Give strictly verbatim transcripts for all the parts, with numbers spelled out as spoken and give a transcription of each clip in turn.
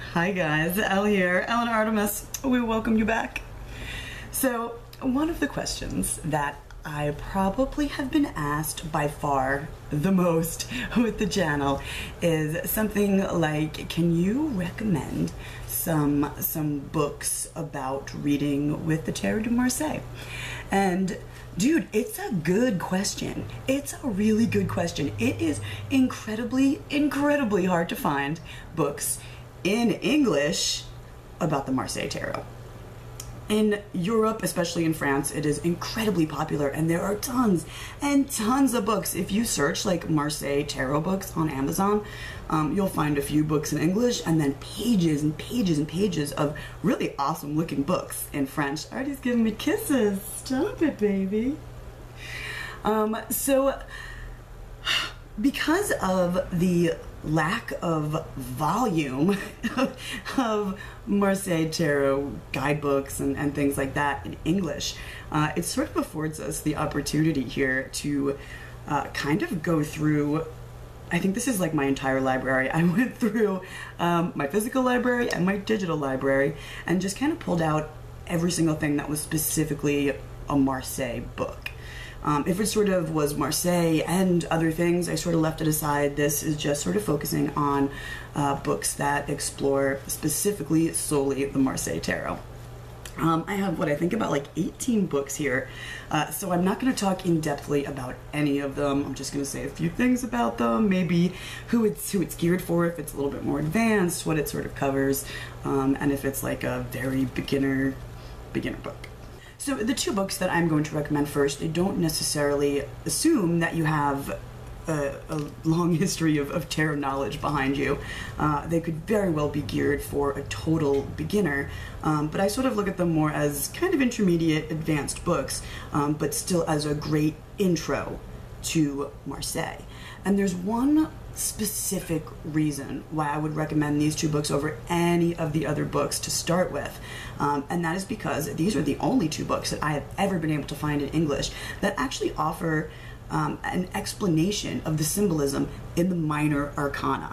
Hi guys, Elle here, Ellen Artemis. We welcome you back. So, one of the questions that I probably have been asked by far the most with the channel is something like, can you recommend some some books about reading with the Tarot de Marseille? And dude, it's a good question. It's a really good question. It is incredibly, incredibly hard to find books in English about the Marseille Tarot. In Europe, especially in France, it is incredibly popular, and there are tons and tons of books. If you search like Marseille Tarot books on Amazon, um, you'll find a few books in English, and then pages and pages and pages of really awesome looking books in French. Artie's giving me kisses. Stop it, baby. Um, so, because of the lack of volume of Marseille Tarot guidebooks and, and things like that in English, uh, it sort of affords us the opportunity here to uh, kind of go through, I think this is like my entire library. I went through um, my physical library and my digital library and just kind of pulled out every single thing that was specifically a Marseille book. Um, if it sort of was Marseille and other things, I sort of left it aside. This is just sort of focusing on uh, books that explore specifically solely the Marseille Tarot. Um, I have what I think about like eighteen books here, uh, so I'm not going to talk in-depthly about any of them. I'm just going to say a few things about them, maybe who it's who it's geared for, if it's a little bit more advanced, what it sort of covers, um, and if it's like a very beginner beginner book. So the two books that I'm going to recommend first, they don't necessarily assume that you have a, a long history of, of tarot knowledge behind you. Uh, they could very well be geared for a total beginner, um, but I sort of look at them more as kind of intermediate, advanced books, um, but still as a great intro to Marseille. And there's one specific reason why I would recommend these two books over any of the other books to start with, um, and that is because these are the only two books that I have ever been able to find in English that actually offer um, an explanation of the symbolism in the minor arcana.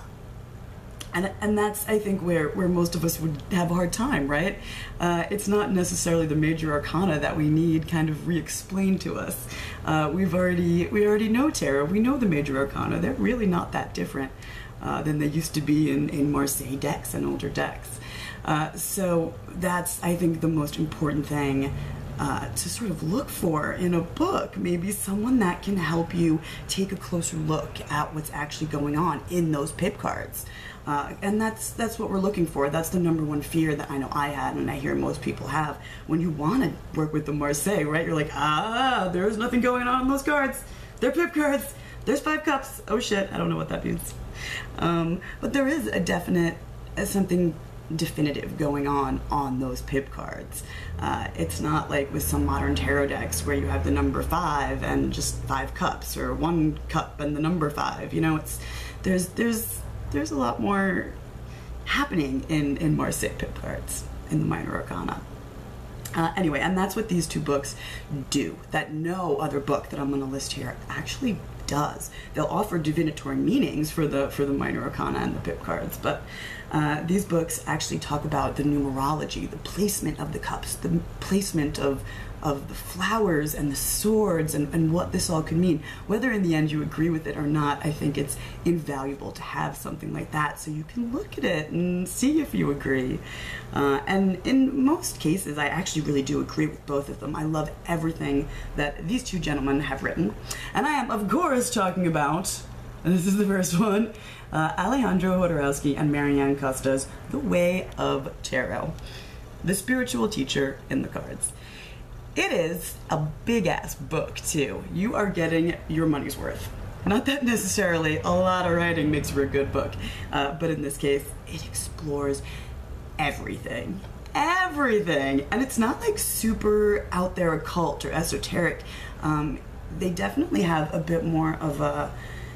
And, and that's, I think, where, where most of us would have a hard time, right? Uh, it's not necessarily the major arcana that we need kind of re-explained to us. Uh, we've already, we already know tarot, we know the major arcana. They're really not that different uh, than they used to be in, in Marseille decks and older decks. Uh, so that's, I think, the most important thing Uh, to sort of look for in a book. Maybe someone that can help you take a closer look at what's actually going on in those pip cards. Uh, and that's that's what we're looking for. That's the number one fear that I know I had, and I hear most people have when you want to work with the Marseille, right? You're like, ah, there's nothing going on in those cards. They're pip cards. There's five cups. Oh shit, I don't know what that means. Um, but there is a definite, uh, something definitive going on on those pip cards. Uh, it's not like with some modern tarot decks where you have the number five and just five cups, or one cup and the number five. You know, it's there's there's there's a lot more happening in in Marseille pip cards in the minor arcana. Uh, anyway, and that's what these two books do that no other book that I'm going to list here actually does. They'll offer divinatory meanings for the for the minor arcana and the pip cards, but uh, these books actually talk about the numerology, the placement of the cups, the placement of of the flowers and the swords, and, and what this all could mean. Whether in the end you agree with it or not, I think it's invaluable to have something like that so you can look at it and see if you agree. Uh, and in most cases, I actually really do agree with both of them. I love everything that these two gentlemen have written. And I am, of course, talking about, and this is the first one, uh, Alejandro Jodorowsky and Marianne Costa's The Way of Tarot, the spiritual teacher in the cards. It is a big-ass book, too. You are getting your money's worth. Not that necessarily a lot of writing makes for a good book, uh, but in this case, it explores everything. Everything! And it's not like super out there occult or esoteric. Um, they definitely have a bit more of a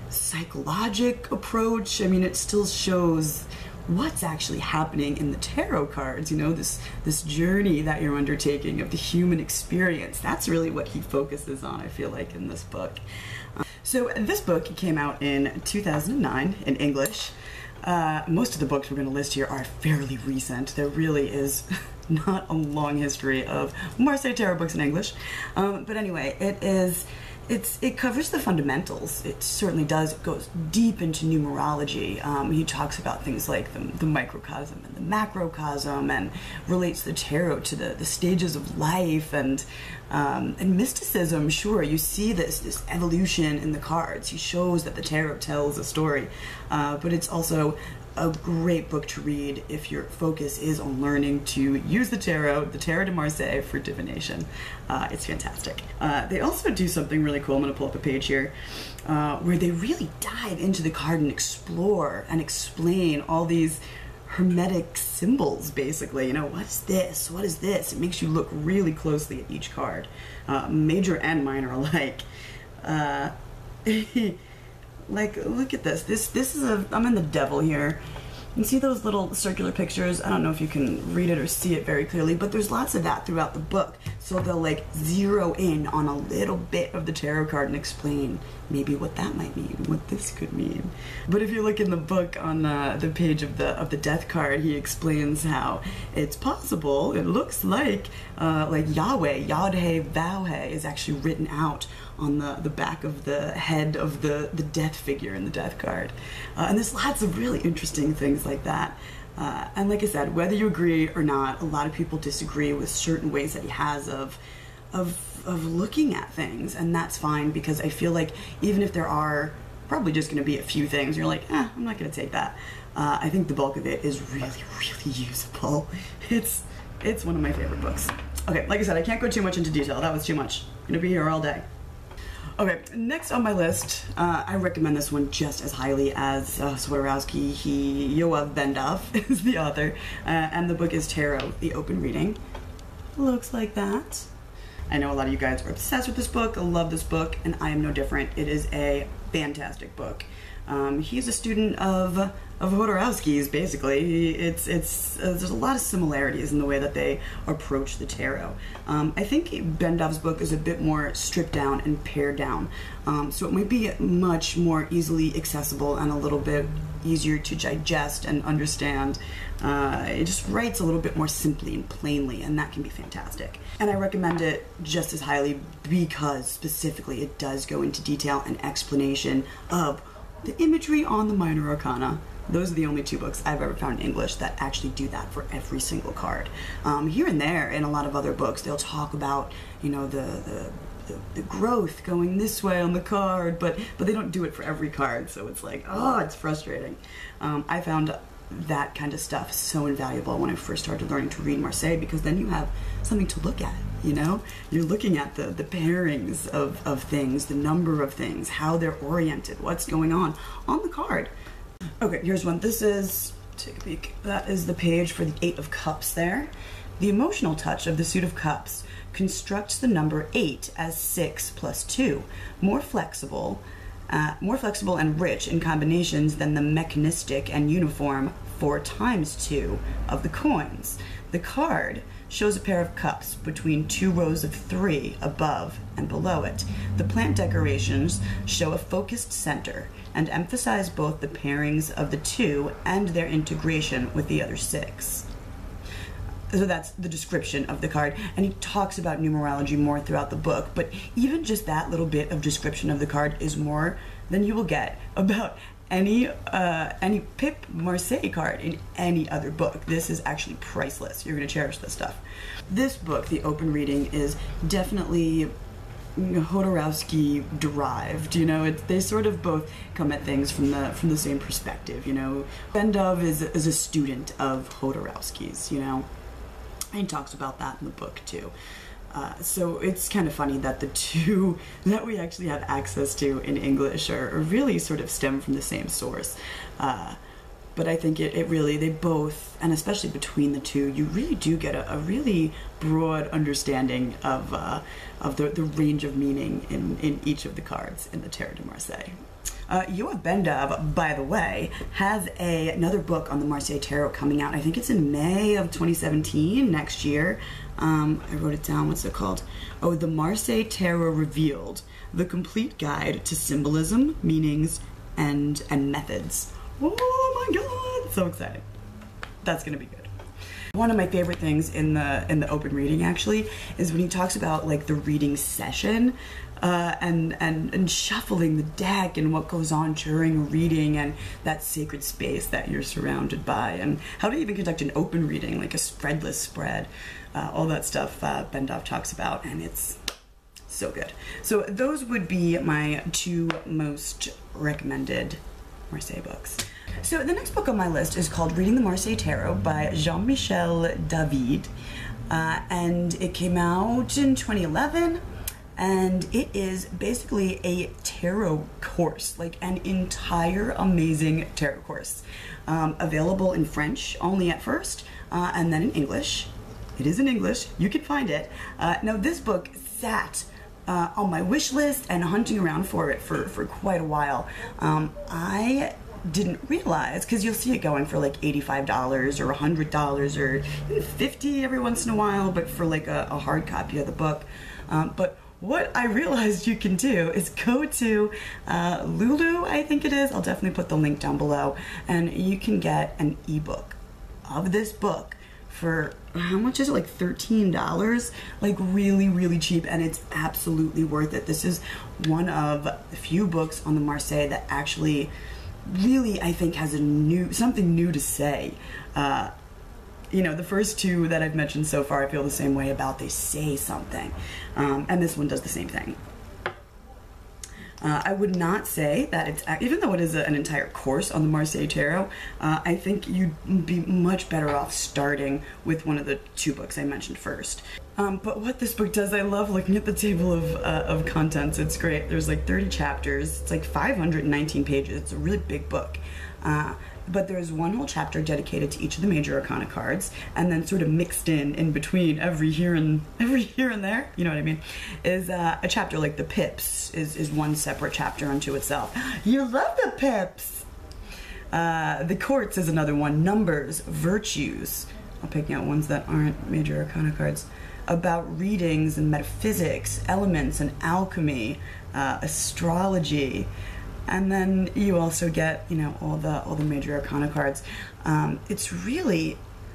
psychologic approach. I mean, it still shows what's actually happening in the tarot cards, you know, this this journey that you're undertaking of the human experience. That's really what he focuses on, I feel like, in this book. Um, so this book came out in two thousand nine in English. Uh, most of the books we're going to list here are fairly recent. There really is not a long history of Marseille Tarot books in English. Um, but anyway, it is, it's, it covers the fundamentals. It certainly does. It goes deep into numerology. Um, he talks about things like the, the microcosm and the macrocosm, and relates the tarot to the, the stages of life, and um, and mysticism. Sure, you see this, this evolution in the cards. He shows that the tarot tells a story, uh, but it's also a great book to read if your focus is on learning to use the tarot, the Tarot de Marseille, for divination. Uh, it's fantastic. Uh, they also do something really cool. I'm going to pull up a page here uh, where they really dive into the card and explore and explain all these hermetic symbols, basically. You know, what is this? What is this? It makes you look really closely at each card, uh, major and minor alike. Uh, Like, look at this. This this is a, I'm in the Devil here. You see those little circular pictures? I don't know if you can read it or see it very clearly, but there's lots of that throughout the book. So they'll like zero in on a little bit of the tarot card and explain maybe what that might mean, what this could mean. But if you look in the book on the, the page of the of the death card, he explains how it's possible, it looks like, uh, like Yahweh, Yod-He, Vav-He is actually written out on the, the back of the head of the, the death figure in the death card. Uh, and there's lots of really interesting things like that. Uh, and like I said, whether you agree or not, a lot of people disagree with certain ways that he has of, of, of looking at things, and that's fine, because I feel like even if there are probably just going to be a few things, you're like, eh, I'm not going to take that. Uh, I think the bulk of it is really, really usable. It's, it's one of my favorite books. Okay, like I said, I can't go too much into detail. That was too much. I'm going to be here all day. Okay, next on my list, uh, I recommend this one just as highly as uh, Swiatkowski. He, Yoav Ben-Dov is the author, uh, and the book is Tarot, the Open Reading. Looks like that. I know a lot of you guys are obsessed with this book, love this book, and I am no different. It is a fantastic book. Um, he's a student of of Jodorowsky's, basically. He, it's it's uh, there's a lot of similarities in the way that they approach the tarot. Um, I think Ben-Dov's book is a bit more stripped down and pared down, um, so it might be much more easily accessible and a little bit easier to digest and understand. Uh, it just writes a little bit more simply and plainly, and that can be fantastic. And I recommend it just as highly because specifically it does go into detail and explanation of the imagery on the minor arcana. Those are the only two books I've ever found in English that actually do that for every single card. Um, here and there, in a lot of other books, they'll talk about, you know, the, the, the, the growth going this way on the card, but, but they don't do it for every card, so it's like, oh, it's frustrating. Um, I found that kind of stuff so invaluable when I first started learning to read Marseille, because then you have something to look at, you know? You're looking at the, the pairings of, of things, the number of things, how they're oriented, what's going on on the card. Okay, here's one. This is, take a peek, that is the page for the Eight of Cups there. The emotional touch of the Suit of Cups constructs the number eight as six plus two, more flexible, uh, more flexible and rich in combinations than the mechanistic and uniform four times two of the coins. The card shows a pair of cups between two rows of three above and below it. The plant decorations show a focused center and emphasize both the pairings of the two and their integration with the other six. So that's the description of the card, and he talks about numerology more throughout the book, but even just that little bit of description of the card is more than you will get about any uh, any Pip Marseille card in any other book. This is actually priceless. You're going to cherish this stuff. This book, The Open Reading, is definitely Jodorowsky derived. You know, it, they sort of both come at things from the from the same perspective. You know, Ben-Dov is is a student of Jodorowsky's. You know, and he talks about that in the book too. Uh, so it's kind of funny that the two that we actually have access to in English are, are really sort of stem from the same source. Uh, but I think it, it really, they both, and especially between the two, you really do get a, a really broad understanding of uh, of the, the range of meaning in, in each of the cards in the Tarot de Marseille. Uh, Yoav Ben-Dov, by the way, has a, another book on the Marseille Tarot coming out. I think it's in May of twenty seventeen, next year. Um, I wrote it down. What's it called? Oh, The Marseille Tarot Revealed, the complete guide to symbolism, meanings, and and methods. Oh Oh my god, so exciting. That's gonna be good. One of my favorite things in the in the open reading actually is when he talks about like the reading session uh, and, and and shuffling the deck and what goes on during a reading and that sacred space that you're surrounded by and how to even conduct an open reading, like a spreadless spread, uh, all that stuff uh, Bendoff talks about, and it's so good. So those would be my two most recommended Marseille books. So the next book on my list is called Reading the Marseille Tarot by Jean-Michel David, uh, and it came out in twenty eleven, and it is basically a tarot course, like an entire amazing tarot course, um, available in French only at first, uh, and then in English. It is in English, you can find it. Uh, now this book sat uh, on my wish list and hunting around for it for, for quite a while. Um, I didn't realize, because you'll see it going for like eighty-five dollars or one hundred dollars or fifty dollars every once in a while, but for like a, a hard copy of the book. Um, but what I realized you can do is go to uh, Lulu, I think it is, I'll definitely put the link down below, and you can get an ebook of this book for, how much is it, like thirteen dollars? Like really, really cheap, and it's absolutely worth it. This is one of the few books on the Marseille that actually really, I think, has a new, something new to say. Uh, you know, the first two that I've mentioned so far, I feel the same way about. They say something, um, and this one does the same thing. Uh, I would not say that it's, even though it is a, an entire course on the Marseille Tarot, uh, I think you'd be much better off starting with one of the two books I mentioned first. Um, but what this book does, I love looking at the table of, uh, of contents. It's great. There's like thirty chapters. It's like five hundred nineteen pages. It's a really big book. Uh, but there's one whole chapter dedicated to each of the major arcana cards, and then sort of mixed in in between every here and every here and there, you know what I mean, is uh, a chapter like the pips is, is one separate chapter unto itself. You love the pips! Uh, the courts is another one. Numbers, virtues. I'm picking out ones that aren't major arcana cards. About readings and metaphysics, elements and alchemy, uh, astrology. And then you also get, you know, all the all the major arcana cards. Um, it's really,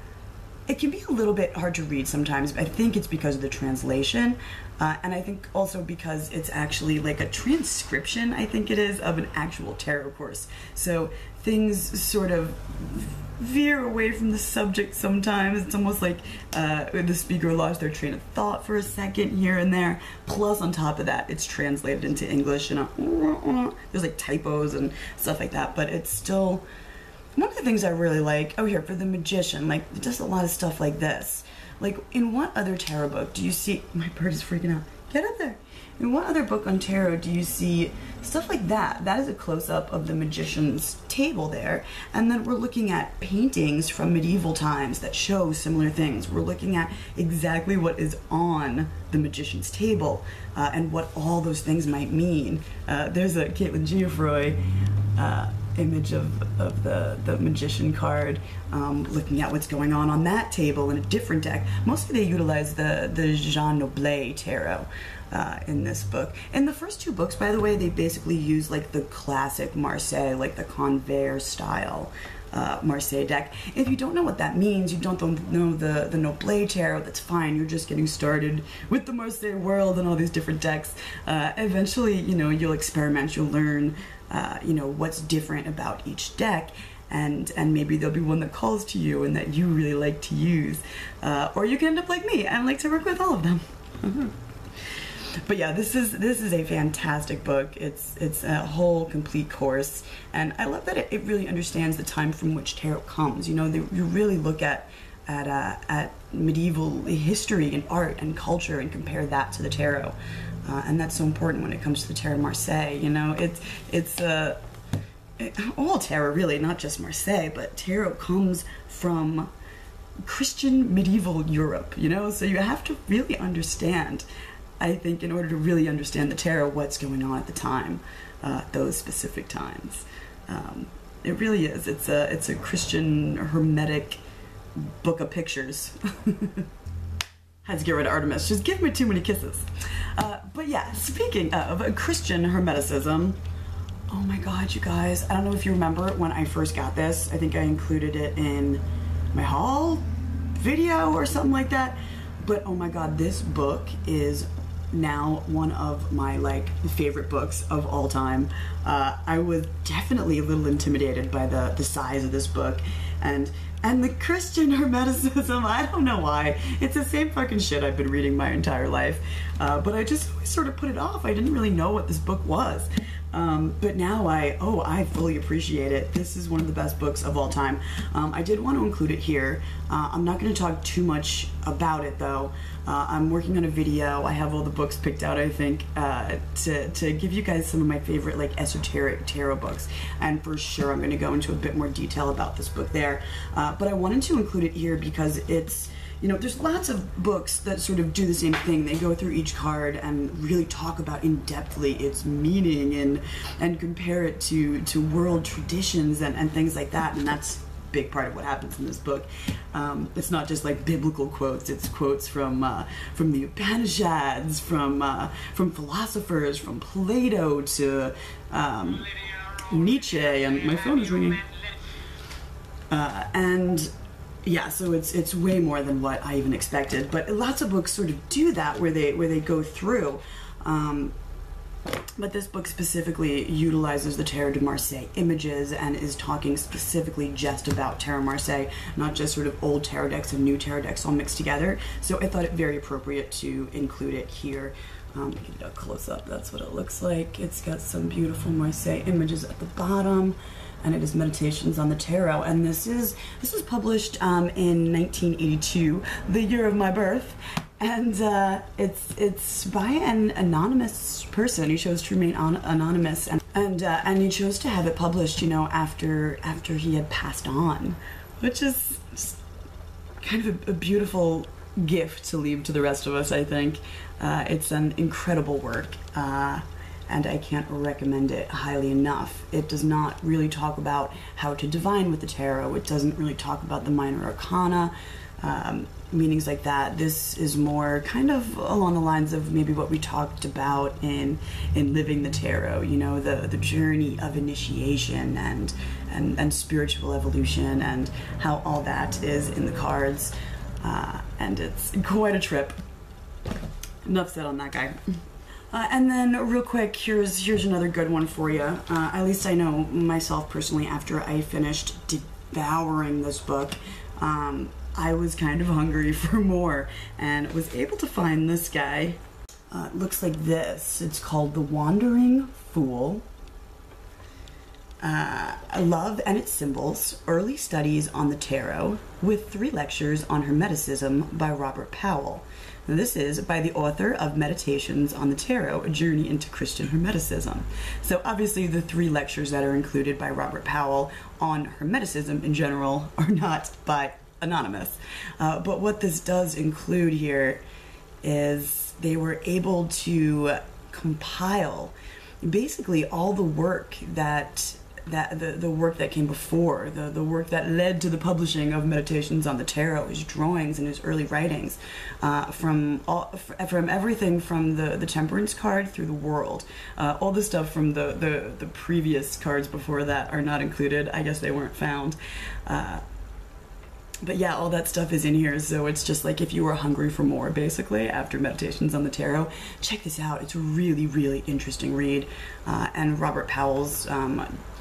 it can be a little bit hard to read sometimes, but I think it's because of the translation, uh, and I think also because it's actually like a transcription, I think it is, of an actual tarot course. So things sort of veer away from the subject sometimes. It's almost like uh, the speaker lost their train of thought for a second here and there. Plus, on top of that, it's translated into English, and uh, there's like typos and stuff like that. But it's still one of the things I really like. Oh, here for the Magician, like it does a lot of stuff like this. Like in what other tarot book do you see? My bird is freaking out. Get up there. In what other book on tarot do you see stuff like that? That is a close-up of the Magician's table there. And then we're looking at paintings from medieval times that show similar things. We're looking at exactly what is on the Magician's table uh, and what all those things might mean. Uh, there's a Caitlin Giuffroy uh, image of, of the, the Magician card, um, looking at what's going on on that table in a different deck. Mostly they utilize the, the Jean Noblet tarot. Uh, in this book. In the first two books, by the way, they basically use like the classic Marseille, like the Convair style uh, Marseille deck. If you don't know what that means, you don't know the, the Noblet tarot, that's fine. You're just getting started with the Marseille world and all these different decks. Uh, eventually, you know, you'll experiment, you'll learn, uh, you know, what's different about each deck. And, and maybe there'll be one that calls to you and that you really like to use. Uh, or you can end up like me and like to work with all of them. Mm-hmm. But yeah, this is this is a fantastic book. It's it's a whole complete course, and I love that it, it really understands the time from which tarot comes. You know, they, you really look at at uh, at medieval history and art and culture and compare that to the tarot, uh, and that's so important when it comes to the Tarot Marseille. You know, it's it's uh, it, all tarot really, not just Marseille, but tarot comes from Christian medieval Europe. You know, so you have to really understand, I think, in order to really understand the tarot, what's going on at the time, uh, those specific times. Um, it really is. It's a it's a Christian hermetic book of pictures. Had to get rid of Artemis. She's giving me too many kisses. Uh, but yeah, speaking of Christian hermeticism, Oh my god, you guys. I don't know if you remember when I first got this. I think I included it in my haul video or something like that. But oh my god, this book is now one of my like favorite books of all time. Uh, I was definitely a little intimidated by the, the size of this book. And and the Christian Hermeticism, I don't know why. It's the same fucking shit I've been reading my entire life. Uh, but I just always sort of put it off. I didn't really know what this book was. Um, but now I, oh, I fully appreciate it. This is one of the best books of all time. Um, I did want to include it here. Uh, I'm not going to talk too much about it though. Uh, I'm working on a video. I have all the books picked out, I think, uh, to, to give you guys some of my favorite like esoteric tarot books. And for sure I'm going to go into a bit more detail about this book there. Uh, but I wanted to include it here because it's, you know, there's lots of books that sort of do the same thing. They go through each card and really talk about in-depthly its meaning and and compare it to, to world traditions and, and things like that. And that's a big part of what happens in this book. Um, it's not just like biblical quotes. It's quotes from uh, from the Upanishads, from uh, from philosophers, from Plato to um, Nietzsche. And my phone is ringing. Uh, and yeah, so it's it's way more than what I even expected. But lots of books sort of do that, where they where they go through. Um, but this book specifically utilizes the Tarot de Marseille images and is talking specifically just about Tarot Marseille, not just sort of old tarot decks and new tarot decks all mixed together. So I thought it very appropriate to include it here. Um, give it a close up. That's what it looks like. It's got some beautiful Marseille images at the bottom. And it is Meditations on the Tarot, and this is this was published um, in nineteen eighty-two, the year of my birth, and uh, it's it's by an anonymous person. He chose to remain on, anonymous, and and uh, and he chose to have it published, you know, after after he had passed on, which is kind of a, a beautiful gift to leave to the rest of us. I think uh, it's an incredible work. Uh, And I can't recommend it highly enough. It does not really talk about how to divine with the tarot. It doesn't really talk about the minor arcana, um, meanings like that. This is more kind of along the lines of maybe what we talked about in in Living the Tarot. You know, the the journey of initiation and and and spiritual evolution and how all that is in the cards. Uh, and it's quite a trip. Enough said on that guy. Uh, and then real quick, here's here's another good one for you. Uh, at least I know myself personally, after I finished devouring this book, um, I was kind of hungry for more and was able to find this guy. Uh, it looks like this. It's called The Wandering Fool. Uh, Love and Its Symbols, Early Studies on the Tarot, with three lectures on Hermeticism by Robert Powell. Now, this is by the author of Meditations on the Tarot, A Journey into Christian Hermeticism. So obviously the three lectures that are included by Robert Powell on Hermeticism in general are not by Anonymous. Uh, but what this does include here is they were able to compile basically all the work that that the, the work that came before, the, the work that led to the publishing of Meditations on the Tarot, his drawings and his early writings, uh, from all, from everything from the, the Temperance card through the World. Uh, all the stuff from the, the, the previous cards before that are not included. I guess they weren't found. Uh, But yeah, all that stuff is in here, so it's just like if you were hungry for more, basically, after Meditations on the Tarot, check this out. It's a really, really interesting read. Uh, and Robert Powell's um,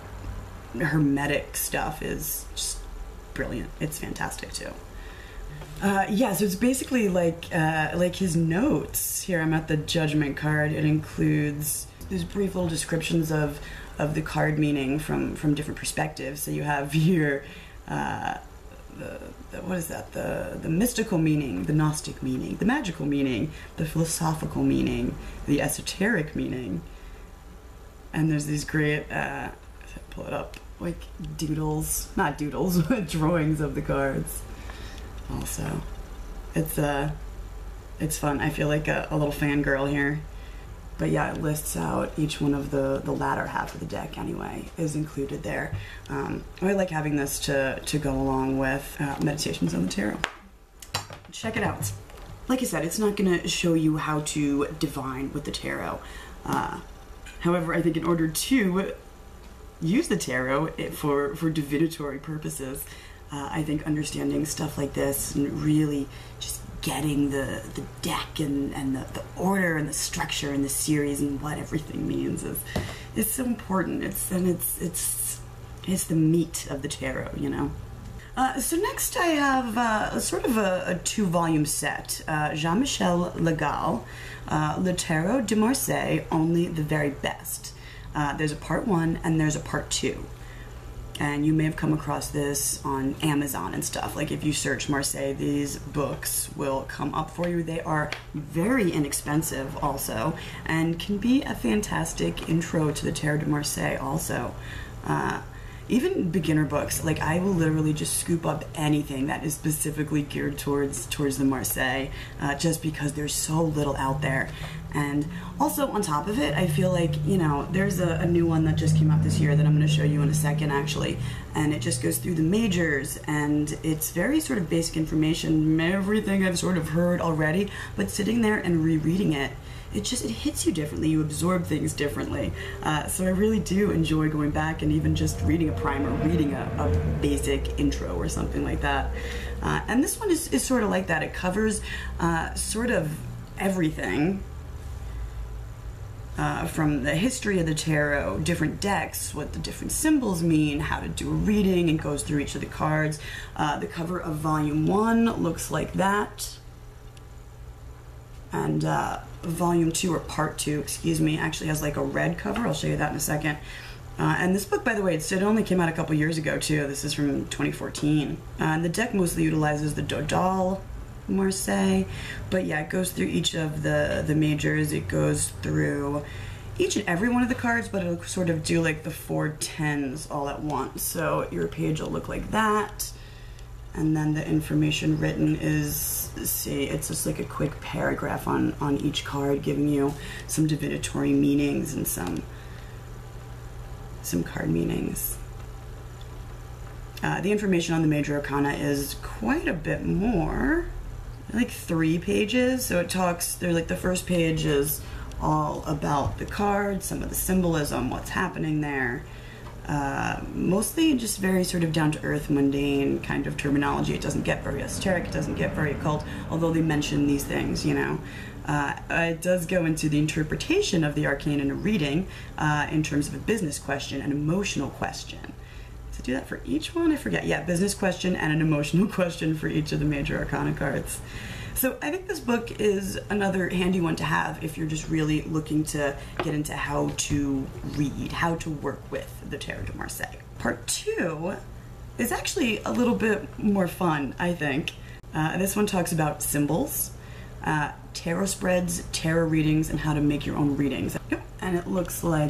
Hermetic stuff is just brilliant. It's fantastic, too. Uh, yeah, so it's basically like, uh, like his notes. Here, I'm at the Judgment card. It includes these brief little descriptions of, of the card meaning from, from different perspectives. So you have here... Uh, The, the, what is that, the, the mystical meaning, the Gnostic meaning, the magical meaning, the philosophical meaning, the esoteric meaning. And there's these great, uh, if I pull it up, like doodles, not doodles, but drawings of the cards also. It's, uh, it's fun. I feel like a, a little fangirl here. But yeah, it lists out each one of the, the latter half of the deck anyway, is included there. Um, I like having this to, to go along with uh, Meditations on the Tarot. Check it out. Like I said, it's not going to show you how to divine with the tarot. Uh, however, I think in order to use the tarot for, for divinatory purposes. Uh, I think understanding stuff like this and really just getting the, the deck and, and the, the order and the structure and the series and what everything means is is so important. It's and it's it's it's the meat of the tarot, you know. Uh, so next I have uh, sort of a, a two-volume set, uh, Jean-Michel Legal, uh, Le Tarot de Marseille, Only the Very Best. Uh, there's a part one and there's a part two. And you may have come across this on Amazon and stuff. Like if you search Marseille, these books will come up for you. They are very inexpensive also, and can be a fantastic intro to the Tarot de Marseille also. Uh, even beginner books, like I will literally just scoop up anything that is specifically geared towards towards the Marseille, uh, just because there's so little out there. And also on top of it, I feel like, you know, there's a, a new one that just came out this year that I'm going to show you in a second actually, and it just goes through the majors, and it's very sort of basic information, everything I've sort of heard already, but sitting there and rereading it, it just, it hits you differently, you absorb things differently. Uh, so I really do enjoy going back and even just reading a primer, reading a, a basic intro or something like that. Uh, and this one is, is sort of like that. It covers uh, sort of everything. Uh, from the history of the tarot, different decks, what the different symbols mean, how to do a reading, and goes through each of the cards. Uh, the cover of volume one looks like that. And uh, volume two, or part two, excuse me, actually has like a red cover. I'll show you that in a second. Uh, and this book, by the way, it's, it only came out a couple years ago too. This is from twenty fourteen. Uh, and the deck mostly utilizes the Dodal Marseille, but yeah, it goes through each of the the majors. It goes through each and every one of the cards, but it'll sort of do like the four tens all at once. So your page will look like that, and then the information written is, see, it's just like a quick paragraph on on each card, giving you some divinatory meanings and some some card meanings. Uh, the information on the major arcana is quite a bit more, like three pages. So it talks, they're like, the first page is all about the cards, some of the symbolism, what's happening there. Uh, mostly just very sort of down-to-earth, mundane kind of terminology. It doesn't get very esoteric, it doesn't get very occult, although they mention these things, you know. Uh, it does go into the interpretation of the arcane in a reading uh, in terms of a business question, an emotional question. To do that for each one? I forget. Yeah, business question and an emotional question for each of the major arcana cards. So I think this book is another handy one to have if you're just really looking to get into how to read, how to work with the Tarot de Marseille. Part two is actually a little bit more fun, I think. Uh, this one talks about symbols, uh, tarot spreads, tarot readings, and how to make your own readings. Yep. And it looks like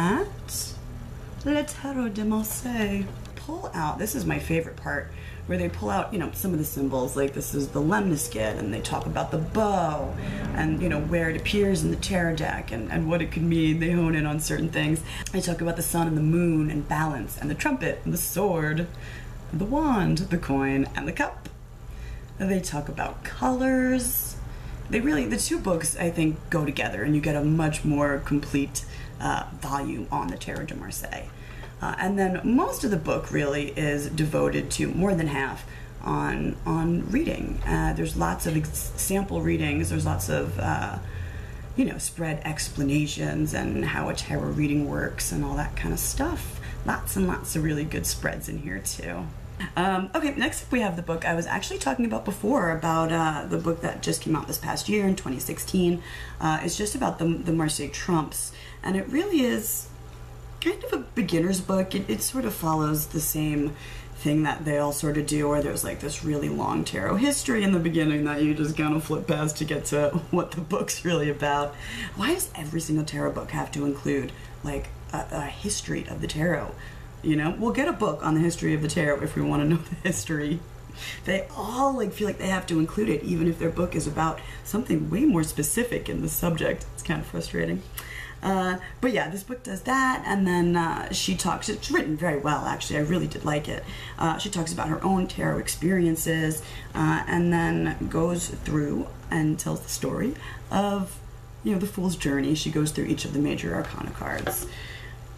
that. Le Tarot de Marseille. Pull out, this is my favorite part, where they pull out, you know, some of the symbols, like this is the lemniscate, and they talk about the bow, and, you know, where it appears in the tarot deck, and, and what it could mean. They hone in on certain things. They talk about the sun and the moon, and balance, and the trumpet, and the sword, and the wand, the coin, and the cup. And they talk about colors. They really, the two books, I think, go together, and you get a much more complete uh, volume on the Tarot de Marseille. Uh, and then most of the book really is devoted to, more than half, on on reading. Uh, there's lots of ex sample readings, there's lots of, uh, you know, spread explanations and how a tarot reading works and all that kind of stuff. Lots and lots of really good spreads in here too. Um, okay, next up we have the book I was actually talking about before, about uh, the book that just came out this past year in twenty sixteen. Uh, it's just about the, the Marseille trumps, and it really is kind of a beginner's book. It, it sort of follows the same thing that they all sort of do, where there's like this really long tarot history in the beginning that you just kind of flip past to get to what the book's really about. Why does every single tarot book have to include like a, a history of the tarot? You know, we'll get a book on the history of the tarot if we want to know the history. They all like feel like they have to include it, even if their book is about something way more specific in the subject. It's kind of frustrating. Uh, but yeah, this book does that, and then uh, she talks, it's written very well actually, I really did like it. Uh, she talks about her own tarot experiences, uh, and then goes through and tells the story of, you know, the Fool's Journey. She goes through each of the major arcana cards.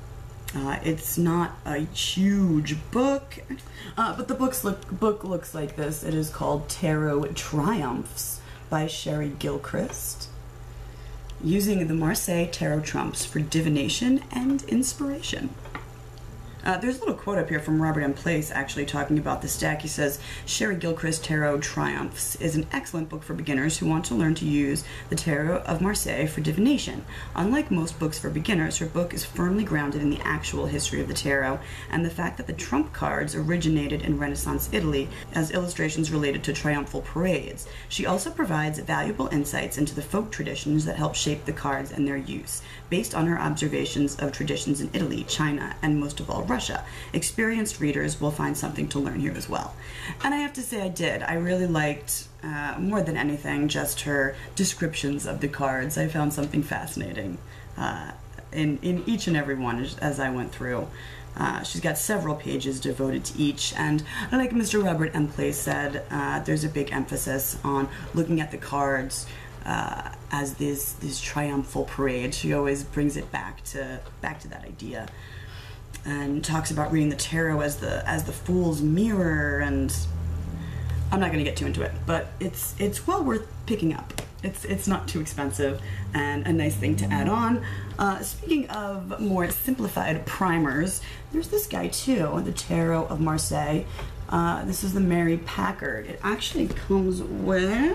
Uh, it's not a huge book, uh, but the book's look, book looks like this. It is called Tarot Triumphs by Sherry Gilchrist, using the Marseille Tarot Trumps for divination and inspiration. Uh, there's a little quote up here from Robert M. Place actually talking about this deck. He says, Sherry Gilchrist Tarot Triumphs is an excellent book for beginners who want to learn to use the Tarot of Marseille for divination. Unlike most books for beginners, her book is firmly grounded in the actual history of the tarot and the fact that the trump cards originated in Renaissance Italy as illustrations related to triumphal parades. She also provides valuable insights into the folk traditions that help shape the cards and their use, based on her observations of traditions in Italy, China, and most of all Russia. Experienced readers will find something to learn here as well. And I have to say I did. I really liked, uh, more than anything, just her descriptions of the cards. I found something fascinating uh, in, in each and every one as, as I went through. Uh, she's got several pages devoted to each, and like Mister Robert M. Place said, uh, there's a big emphasis on looking at the cards uh, as this this triumphal parade. She always brings it back to back to that idea, and talks about reading the tarot as the as the fool's mirror. And I'm not going to get too into it, but it's it's well worth picking up. It's it's not too expensive and a nice thing to add on. Uh, speaking of more simplified primers, there's this guy too, the Tarot of Marseille. Uh, this is the Mary Packard. It actually comes with,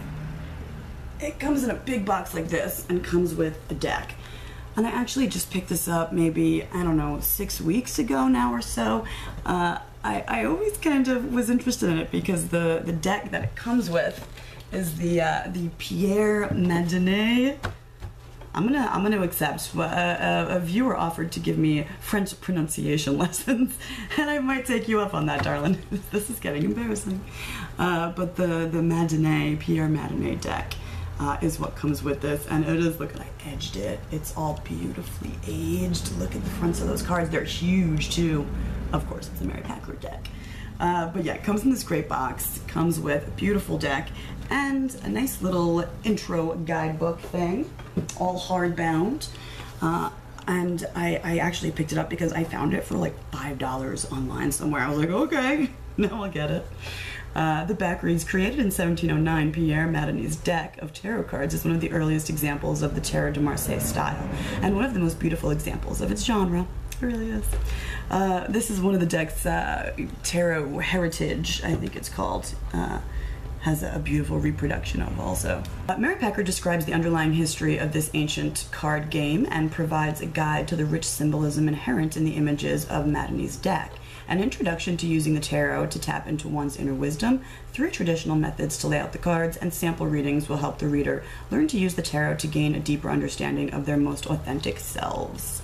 it comes in a big box like this and comes with a deck. And I actually just picked this up maybe, I don't know, six weeks ago now or so. Uh, I, I always kind of was interested in it because the, the deck that it comes with is the uh, the Pierre Madiney. I'm gonna I'm gonna accept. Uh, a, a viewer offered to give me French pronunciation lessons, and I might take you up on that, darling. This is getting embarrassing. Uh, but the the Madiney Pierre Madiney deck uh, is what comes with this, and it is. Look, I edged it. It's all beautifully aged. Look at the fronts of those cards. They're huge too. Of course, it's a Mary Packard deck. Uh, but yeah, it comes in this great box. It comes with a beautiful deck and a nice little intro guidebook thing, all hardbound. Uh, and I, I actually picked it up because I found it for like five dollars online somewhere. I was like, okay, now I'll get it. Uh, the back reads, created in seventeen oh nine, Pierre Madiney's deck of tarot cards is one of the earliest examples of the Tarot de Marseille style, and one of the most beautiful examples of its genre. It really is. Uh, this is one of the decks, uh, Tarot Heritage, I think it's called, uh, has a beautiful reproduction of also. Uh, Mary Packard describes the underlying history of this ancient card game and provides a guide to the rich symbolism inherent in the images of Madiney's deck. An introduction to using the tarot to tap into one's inner wisdom, three traditional methods to lay out the cards, and sample readings will help the reader learn to use the tarot to gain a deeper understanding of their most authentic selves.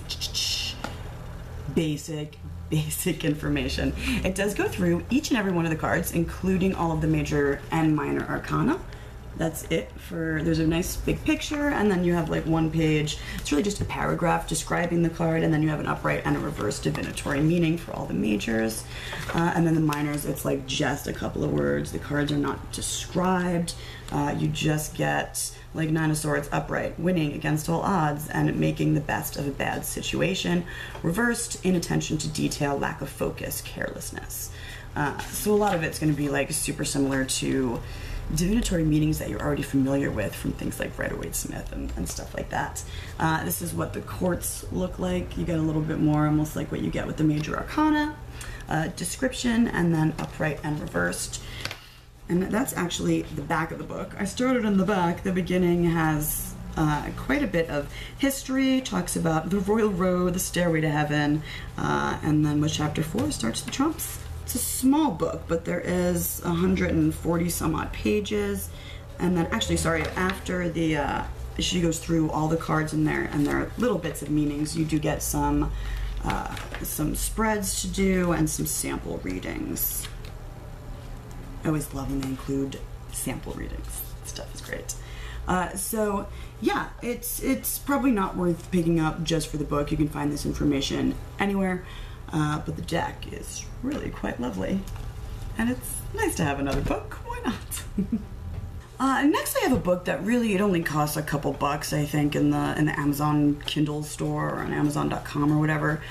Basic, basic information. It does go through each and every one of the cards, including all of the major and minor arcana. That's it for, there's a nice big picture, and then you have like one page. It's really just a paragraph describing the card, and then you have an upright and a reverse divinatory meaning for all the majors. Uh, and then the minors, it's like just a couple of words. The cards are not described. Uh, you just get like Nine of Swords upright, winning against all odds and making the best of a bad situation. Reversed, inattention to detail, lack of focus, carelessness. Uh, so a lot of it's going to be like super similar to divinatory meanings that you're already familiar with from things like Rider-Waite-Smith and, and stuff like that. Uh, this is what the courts look like. You get a little bit more almost like what you get with the major arcana. Uh, description, and then upright and reversed. And that's actually the back of the book. I started in the back. The beginning has uh, quite a bit of history, talks about the Royal Road, the Stairway to Heaven, uh, and then with chapter four starts the trumps. It's a small book, but there is one hundred forty some odd pages. And then, actually, sorry, after the, uh, she goes through all the cards in there, and there are little bits of meanings. You do get some, uh, some spreads to do and some sample readings. I always love when they include sample readings. Stuff is great. Uh, so yeah, it's it's probably not worth picking up just for the book. You can find this information anywhere, uh, but the deck is really quite lovely, and it's nice to have another book. Why not? uh, next, I have a book that really it only costs a couple bucks, I think, in the in the Amazon Kindle store or on Amazon dot com or whatever.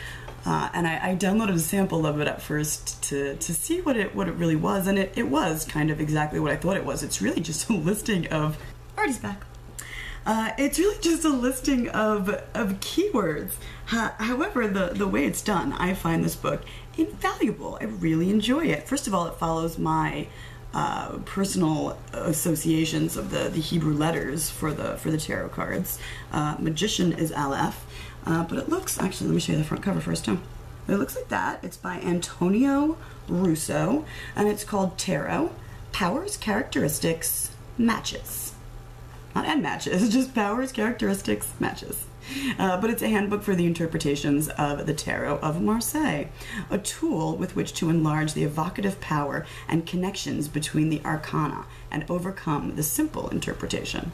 Uh, and I, I downloaded a sample of it at first to, to see what it what it really was, and it, it was kind of exactly what I thought it was. It's really just a listing of... Artie's back. Uh, it's really just a listing of, of keywords. Uh, however, the, the way it's done, I find this book invaluable. I really enjoy it. First of all, it follows my uh, personal associations of the, the Hebrew letters for the, for the tarot cards. Uh, Magician is Aleph. Uh, but it looks, actually, let me show you the front cover first, too. It looks like that. It's by Antonio Russo, and it's called Tarot, Powers, Characteristics, Matches. Not and matches, just powers, characteristics, matches. Uh, but it's a handbook for the interpretations of the Tarot of Marseille, a tool with which to enlarge the evocative power and connections between the arcana and overcome the simple interpretation.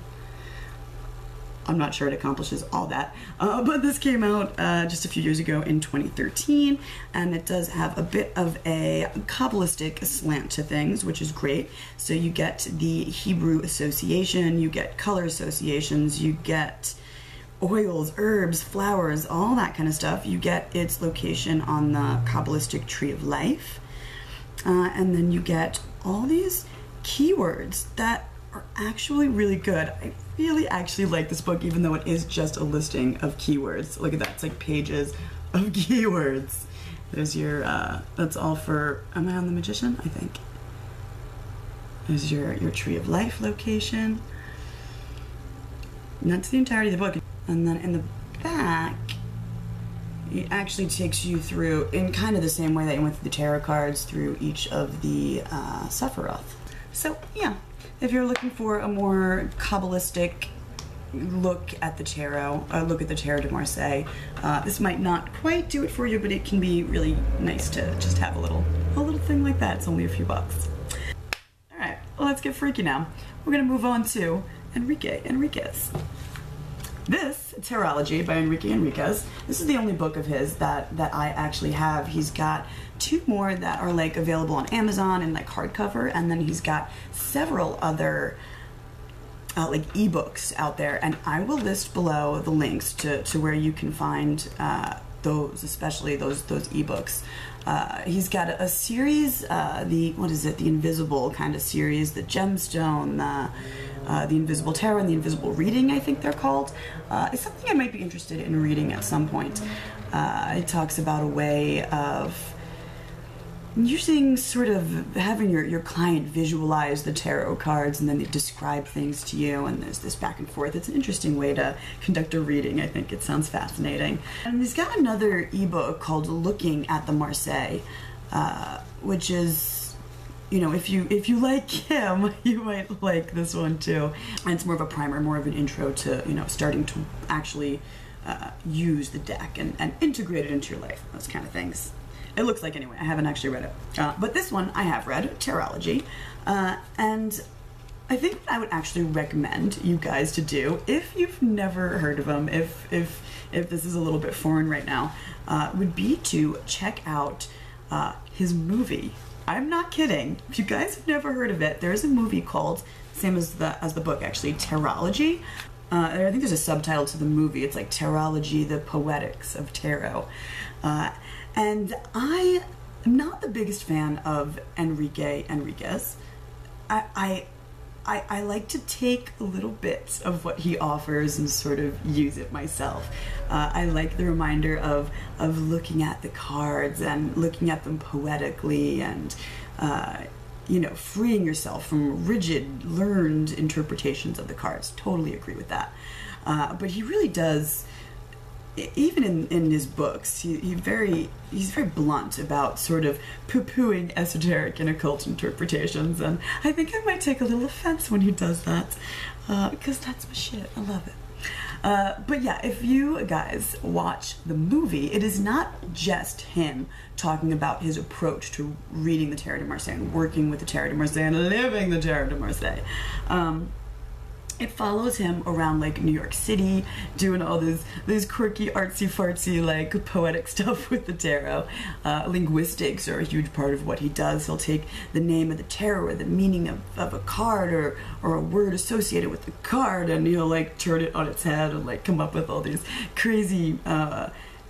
I'm not sure it accomplishes all that, uh, but this came out uh, just a few years ago in twenty thirteen, and it does have a bit of a Kabbalistic slant to things, which is great. So you get the Hebrew association, you get color associations, you get oils, herbs, flowers, all that kind of stuff. You get its location on the Kabbalistic Tree of Life, uh, and then you get all these keywords that are actually really good. I really actually like this book, even though it is just a listing of keywords. Look at that, it's like pages of keywords. There's your, uh, that's all for, am I on the Magician? I think. There's your, your Tree of Life location. And that's the entirety of the book. And then in the back, it actually takes you through, in kind of the same way that you went through the tarot cards, through each of the uh, Sephiroth. So, yeah. If you're looking for a more Kabbalistic look at the tarot, a look at the Tarot de Marseille, uh, this might not quite do it for you, but it can be really nice to just have a little, a little thing like that. It's only a few bucks. All right, well, let's get freaky now. We're gonna move on to Enrique Enriquez. This, Tarology by Enrique Enriquez, this is the only book of his that, that I actually have. He's got two more that are like available on Amazon and like hardcover, and then he's got several other uh, like ebooks out there, and I will list below the links to, to where you can find uh, those, especially those those ebooks. Uh, he's got a, a series, uh, the, what is it, the Invisible kind of series, the Gemstone, the Uh, the Invisible Tarot and the Invisible Reading, I think they're called. Uh, it's something I might be interested in reading at some point. Uh, it talks about a way of using, sort of, having your, your client visualize the tarot cards, and then they describe things to you, and there's this back and forth. It's an interesting way to conduct a reading. I think it sounds fascinating. And he's got another ebook called Looking at the Marseille, uh, which is, you know, if you if you like him, you might like this one too. And it's more of a primer, more of an intro to, you know, starting to actually uh, use the deck and, and integrate it into your life, those kind of things. It looks like, anyway. I haven't actually read it. Uh, but this one I have read, Tarology. Uh, and I think what I would actually recommend you guys to do, if you've never heard of him, if, if, if this is a little bit foreign right now, uh, would be to check out uh, his movie. I'm not kidding. If you guys have never heard of it, there's a movie called, same as the as the book actually, Tarology. Uh, I think there's a subtitle to the movie. It's like Tarology, the Poetics of Tarot. Uh, and I am not the biggest fan of Enrique Enriquez. I, I I, I like to take little bits of what he offers and sort of use it myself. Uh, I like the reminder of, of looking at the cards and looking at them poetically and, uh, you know, freeing yourself from rigid, learned interpretations of the cards. Totally agree with that. Uh, but he really does, even in, in his books, he, he very he's very blunt about sort of poo-pooing esoteric and occult interpretations, and I think I might take a little offense when he does that, uh, because that's my shit. I love it. Uh, but yeah, if you guys watch the movie, it is not just him talking about his approach to reading the Tarot de Marseille and working with the Tarot de Marseille and living the Tarot de Marseille. Um, It follows him around like New York City, doing all this this quirky, artsy fartsy, like poetic stuff with the tarot. Uh, linguistics are a huge part of what he does. He'll take the name of the tarot or the meaning of, of a card or or a word associated with the card, and he'll like turn it on its head and like come up with all these crazy uh,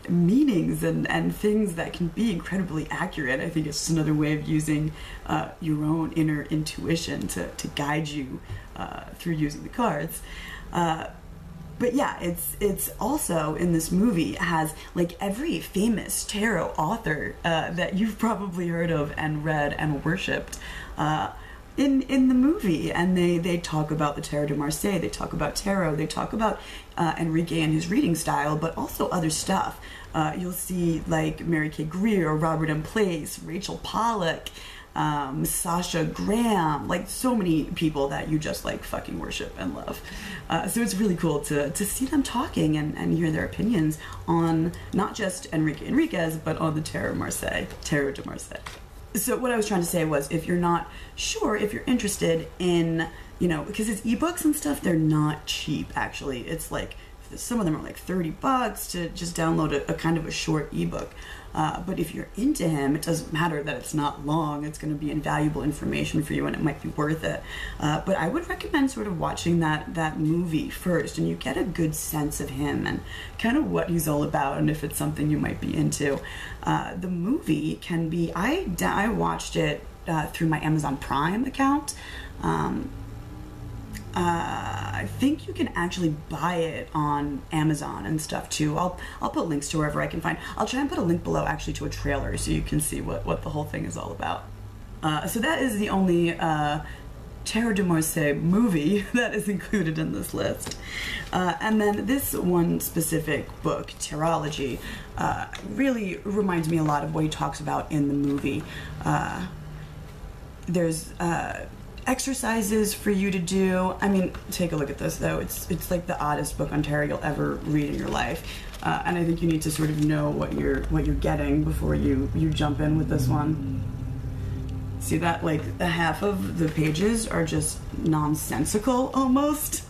meanings and, and things that can be incredibly accurate. I think it's just another way of using uh, your own inner intuition to, to guide you uh, through using the cards. Uh, But yeah, it's it's also in this movie has like every famous tarot author uh, that you've probably heard of and read and worshipped uh, in in the movie, and they they talk about the Tarot de Marseille, they talk about tarot, they talk about uh, Enrique and his reading style, but also other stuff. Uh, you'll see like Mary Kay Greer, Robert M. Place, Rachel Pollack, um, Sasha Graham, like so many people that you just like fucking worship and love. Uh, so it's really cool to, to see them talking and, and hear their opinions on not just Enrique Enriquez, but on the Tarot Marseille, Tarot de Marseille. So what I was trying to say was, if you're not sure, if you're interested in, you know, because his ebooks and stuff, they're not cheap, actually. It's like, some of them are like thirty bucks to just download a, a kind of a short ebook. Uh, but if you're into him, it doesn't matter that it's not long. It's going to be invaluable information for you, and it might be worth it. Uh, but I would recommend sort of watching that that movie first, and you get a good sense of him and kind of what he's all about, and if it's something you might be into. Uh, the movie can be, I, I watched it uh, through my Amazon Prime account. Um, Uh, I think you can actually buy it on Amazon and stuff too. I'll I'll put links to wherever I can find. I'll try and put a link below actually to a trailer so you can see what, what the whole thing is all about. Uh, so that is the only uh, Tarot de Marseille movie that is included in this list. Uh, and then this one specific book, Tarology, uh, really reminds me a lot of what he talks about in the movie. Uh, there's... Uh, exercises for you to do. I mean, take a look at this though. It's it's like the oddest book on tarot you'll ever read in your life, uh, and I think you need to sort of know what you're what you're getting before you you jump in with this one. See that, like the half of the pages are just nonsensical almost.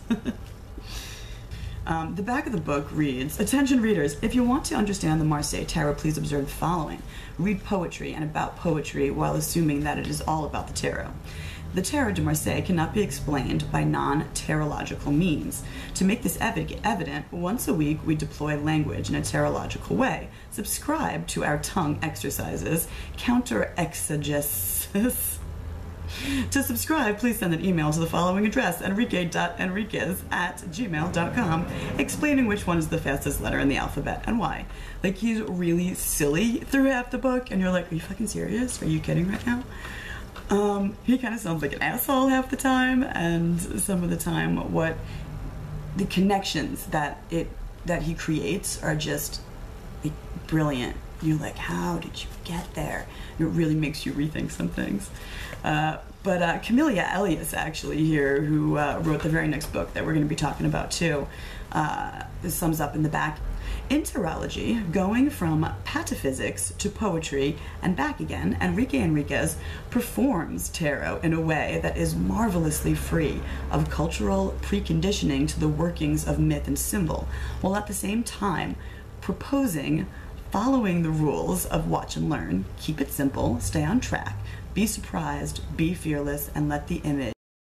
Um, the back of the book reads, "Attention readers, if you want to understand the Marseille Tarot, please observe the following. Read poetry and about poetry while assuming that it is all about the tarot. The Tarot de Marseille cannot be explained by non-tarological means. To make this ev- evident, once a week we deploy language in a tarological way. Subscribe to our tongue exercises, counter-exegesis. To subscribe, please send an email to the following address, enrique dot enriquez at gmail dot com, explaining which one is the fastest letter in the alphabet and why." Like, he's really silly through half the book, and you're like, are you fucking serious? Are you kidding right now? Um, he kind of sounds like an asshole half the time, and some of the time what the connections that it that he creates are just like, brilliant. You're like, how did you get there? It really makes you rethink some things. Uh, but uh, Camellia Elias, actually, here, who uh, wrote the very next book that we're going to be talking about too, uh, this sums up in the back. "In tarology, going from pataphysics to poetry and back again, Enrique Enriquez performs tarot in a way that is marvelously free of cultural preconditioning to the workings of myth and symbol, while at the same time proposing following the rules of watch and learn, keep it simple, stay on track, be surprised, be fearless, and let the image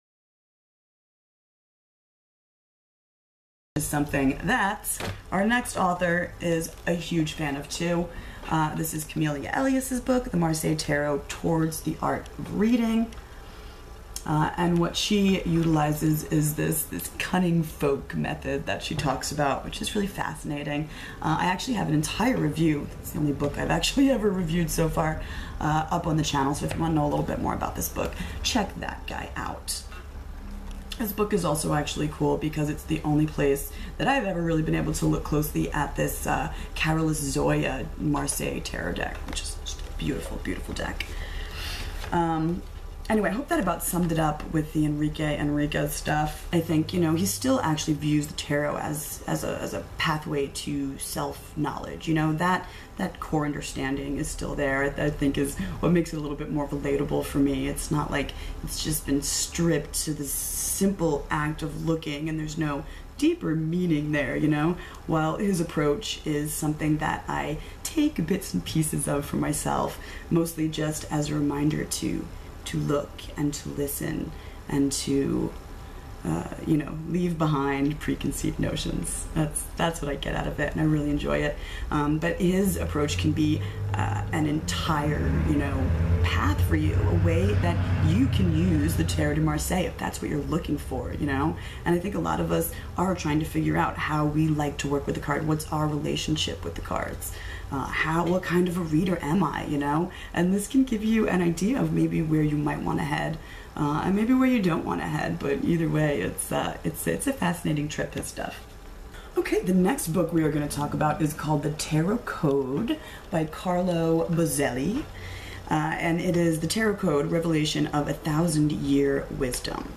is something that our next author is a huge fan of too. Uh, this is Camellia Elias's book, The Marseille Tarot Towards the Art of Reading. Uh, and what she utilizes is this this cunning folk method that she talks about, which is really fascinating. Uh, I actually have an entire review. It's the only book I've actually ever reviewed so far, uh, up on the channel. So if you want to know a little bit more about this book, check that guy out. This book is also actually cool because it's the only place that I've ever really been able to look closely at this uh, Carolus Zoya Marseille Tarot deck, which is just a beautiful, beautiful deck. Um, anyway, I hope that about summed it up with the Enrique Enriquez stuff. I think, you know, he still actually views the tarot as as a, as a pathway to self-knowledge. You know, that that core understanding is still there. That I think is what makes it a little bit more relatable for me. It's not like it's just been stripped to this simple act of looking and there's no deeper meaning there, you know? While his approach is something that I take bits and pieces of for myself, mostly just as a reminder to to look and to listen and to uh, you know, leave behind preconceived notions. That's that's what I get out of it, and I really enjoy it. Um, but his approach can be uh, an entire, you know, path for you, a way that you can use the Tarot de Marseille if that's what you're looking for, you know. And I think a lot of us are trying to figure out how we like to work with the card. What's our relationship with the cards? Uh, how, what kind of a reader am I, you know? And this can give you an idea of maybe where you might want to head, uh, and maybe where you don't want to head. But either way, it's uh, it's it's a fascinating trip, his stuff. Okay, the next book we are going to talk about is called The Tarot Code by Carlo Bozzelli, uh, and it is the Tarot Code: Revelation of a Thousand Year Wisdom.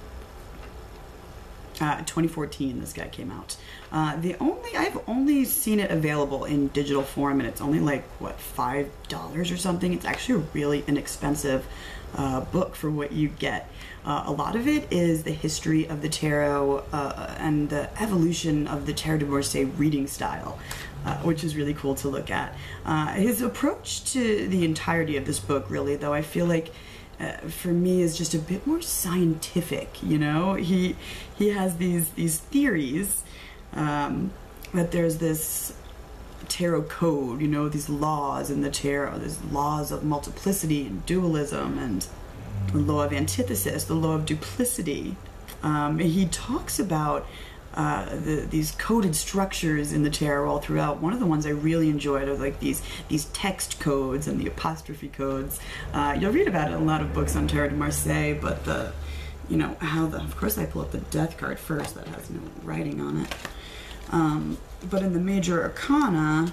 Uh, twenty fourteen, this guy came out. Uh, the only I've only seen it available in digital form, and it's only like what five dollars or something. It's actually a really inexpensive uh, book for what you get. Uh, a lot of it is the history of the tarot uh, and the evolution of the Tarot de Marseille reading style, uh, which is really cool to look at. Uh, his approach to the entirety of this book, really, though, I feel like. Uh, for me, is just a bit more scientific. You know, he he has these these theories um, that there's this tarot code. You know, these laws in the tarot. There's laws of multiplicity and dualism, and the law of antithesis, the law of duplicity. Um, he talks about uh, the, these coded structures in the tarot all throughout. One of the ones I really enjoyed are like these these text codes and the apostrophe codes. Uh, you'll read about it in a lot of books on Tarot de Marseille, but the, you know, how the, of course I pull up the death card first, that has no writing on it. Um, but in the major arcana,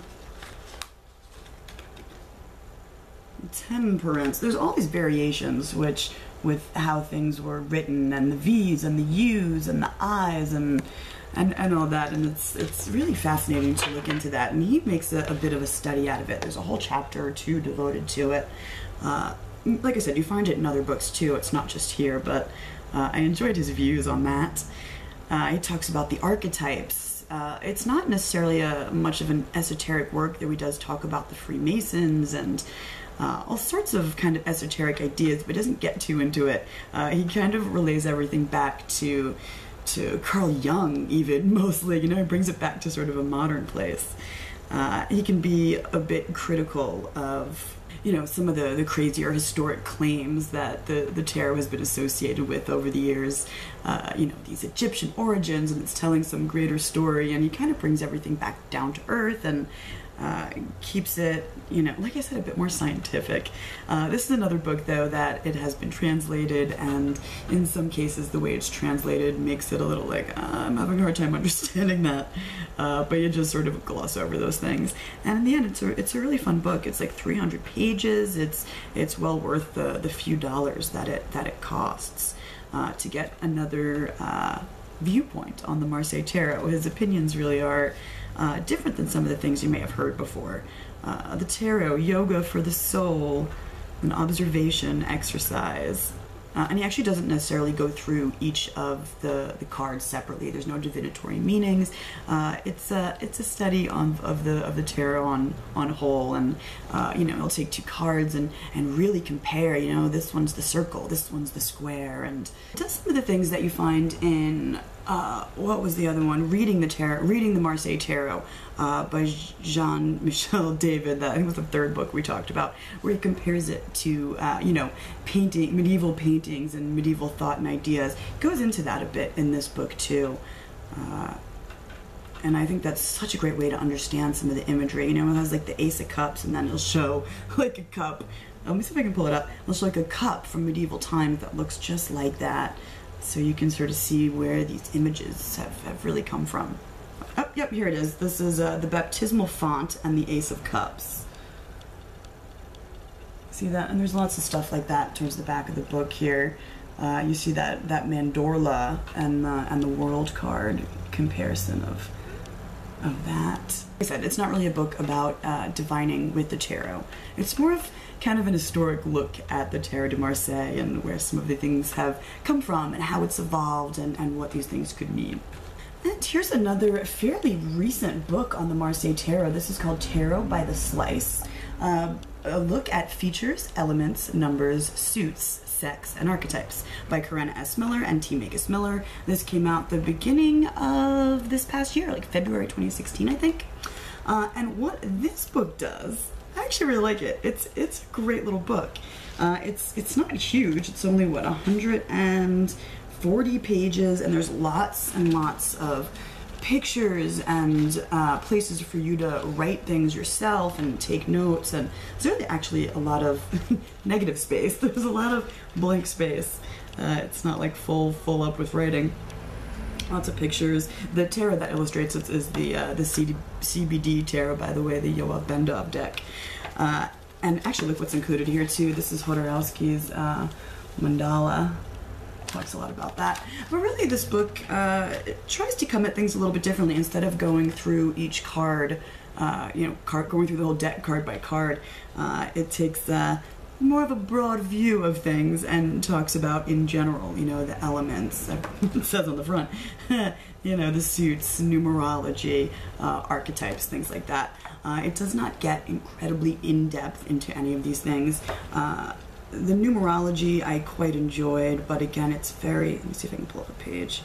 temperance, there's all these variations which with how things were written, and the V's and the U's and the I's and and, and all that, and it's it's really fascinating to look into that, and he makes a, a bit of a study out of it. There's a whole chapter or two devoted to it. Uh, like I said, you find it in other books too, it's not just here, but uh, I enjoyed his views on that. Uh, he talks about the archetypes. Uh, it's not necessarily a much of an esoteric work, though he does talk about the Freemasons and Uh, all sorts of kind of esoteric ideas, but doesn't get too into it. Uh, he kind of relays everything back to to Carl Jung, even, mostly. You know, he brings it back to sort of a modern place. Uh, he can be a bit critical of, you know, some of the, the crazier historic claims that the, the tarot has been associated with over the years. Uh, you know, these Egyptian origins, and it's telling some greater story, and he kind of brings everything back down to earth and Uh, keeps it, you know, like I said, a bit more scientific. Uh, this is another book, though, that it has been translated, and in some cases the way it's translated makes it a little like, uh, I'm having a hard time understanding that, uh, but you just sort of gloss over those things. And in the end, it's a, it's a really fun book. It's like three hundred pages. It's it's well worth the, the few dollars that it, that it costs uh, to get another uh, viewpoint on the Marseille Tarot. His opinions really are Uh, different than some of the things you may have heard before. Uh, the tarot, yoga for the soul, an observation exercise. Uh, and he actually doesn't necessarily go through each of the, the cards separately. There's no divinatory meanings. Uh, it's a it's a study on of the of the tarot on on whole, and uh, you know, he'll take two cards and and really compare. You know, this one's the circle, this one's the square, and it does some of the things that you find in uh, what was the other one? Reading the tarot, reading the Marseille Tarot uh, by Jean-Michel David. That I think was the third book we talked about, where he compares it to uh, you know, painting, medieval paintings and medieval thought and ideas. Goes into that a bit in this book too. Uh, and I think that's such a great way to understand some of the imagery. You know, it has like the Ace of Cups, and then it'll show like a cup. Let me see if I can pull it up. It'll show like a cup from medieval times that looks just like that. So you can sort of see where these images have, have really come from. Oh, yep, here it is. This is uh, the baptismal font and the Ace of Cups. See that? And there's lots of stuff like that towards the back of the book here. Uh, you see that, that mandorla and the, and the world card comparison of, of that. Like I said, it's not really a book about uh, divining with the tarot. It's more of kind of an historic look at the Tarot de Marseille and where some of the things have come from and how it's evolved and, and what these things could mean. And here's another fairly recent book on the Marseille Tarot. This is called Tarot by the Slice. Uh, a look at features, elements, numbers, suits, Sex, and Archetypes by Corinna S. Miller and T. Magus Miller. This came out the beginning of this past year, like February twenty sixteen, I think. Uh, and what this book does, I actually really like it. It's it's a great little book. Uh, it's it's not huge. It's only what one hundred forty pages, and there's lots and lots of pictures and uh, places for you to write things yourself and take notes, and there's really actually a lot of negative space. There's a lot of blank space. Uh, it's not like full full up with writing. Lots of pictures. The tarot that illustrates it is the uh, the C B D tarot, by the way, the Yoav Ben-Dov deck. Uh, and actually, look what's included here too. This is Jodorowsky's uh, mandala. Talks a lot about that. But really, this book uh, tries to come at things a little bit differently. Instead of going through each card, uh, you know, card, going through the whole deck card by card, uh, it takes uh, more of a broad view of things and talks about, in general, you know, the elements. It says on the front, you know, the suits, numerology, uh, archetypes, things like that. Uh, it does not get incredibly in-depth into any of these things. Uh, the numerology I quite enjoyed, but again, it's very, let me see if I can pull up a page.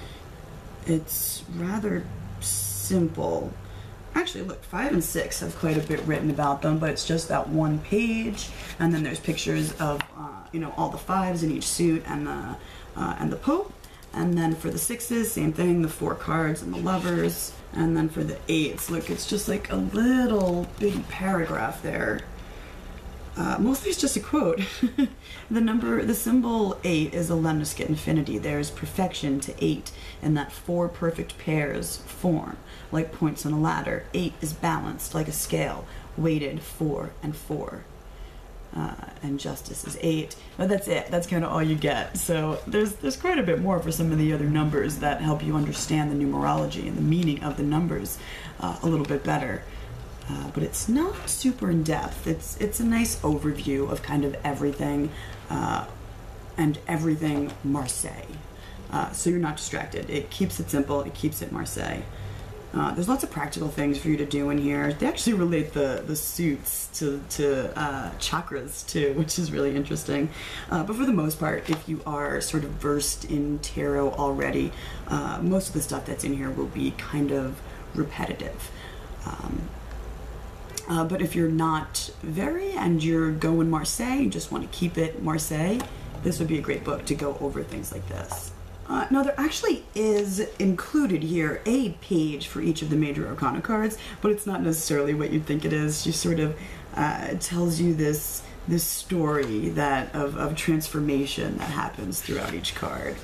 It's rather simple. Actually, look, five and six have quite a bit written about them, but it's just that one page, and then there's pictures of, uh, you know, all the fives in each suit and the uh, and the Pope. And then for the sixes, same thing, the four cards and the lovers. And then for the eights, look, it's just like a little bitty paragraph there. Uh, mostly it's just a quote. The number, the symbol eight is a lemniscate infinity. There's perfection to eight in that four perfect pairs form, like points on a ladder. Eight is balanced like a scale, weighted four and four. Uh, and justice is eight. But that's it. That's kind of all you get. So there's there's quite a bit more for some of the other numbers that help you understand the numerology and the meaning of the numbers uh, a little bit better. Uh, but it's not super in depth. It's it's a nice overview of kind of everything, uh, and everything Marseille. Uh, so you're not distracted. It keeps it simple. It keeps it Marseille. Uh, there's lots of practical things for you to do in here. They actually relate the, the suits to, to uh, chakras too, which is really interesting. Uh, but for the most part, if you are sort of versed in tarot already, uh, most of the stuff that's in here will be kind of repetitive. Um, uh, but if you're not very and you're going Marseille, you just want to keep it Marseille, this would be a great book to go over things like this. Uh, now, there actually is included here a page for each of the major arcana cards, but it's not necessarily what you'd think it is. She sort of uh, tells you this this story that of, of transformation that happens throughout each card.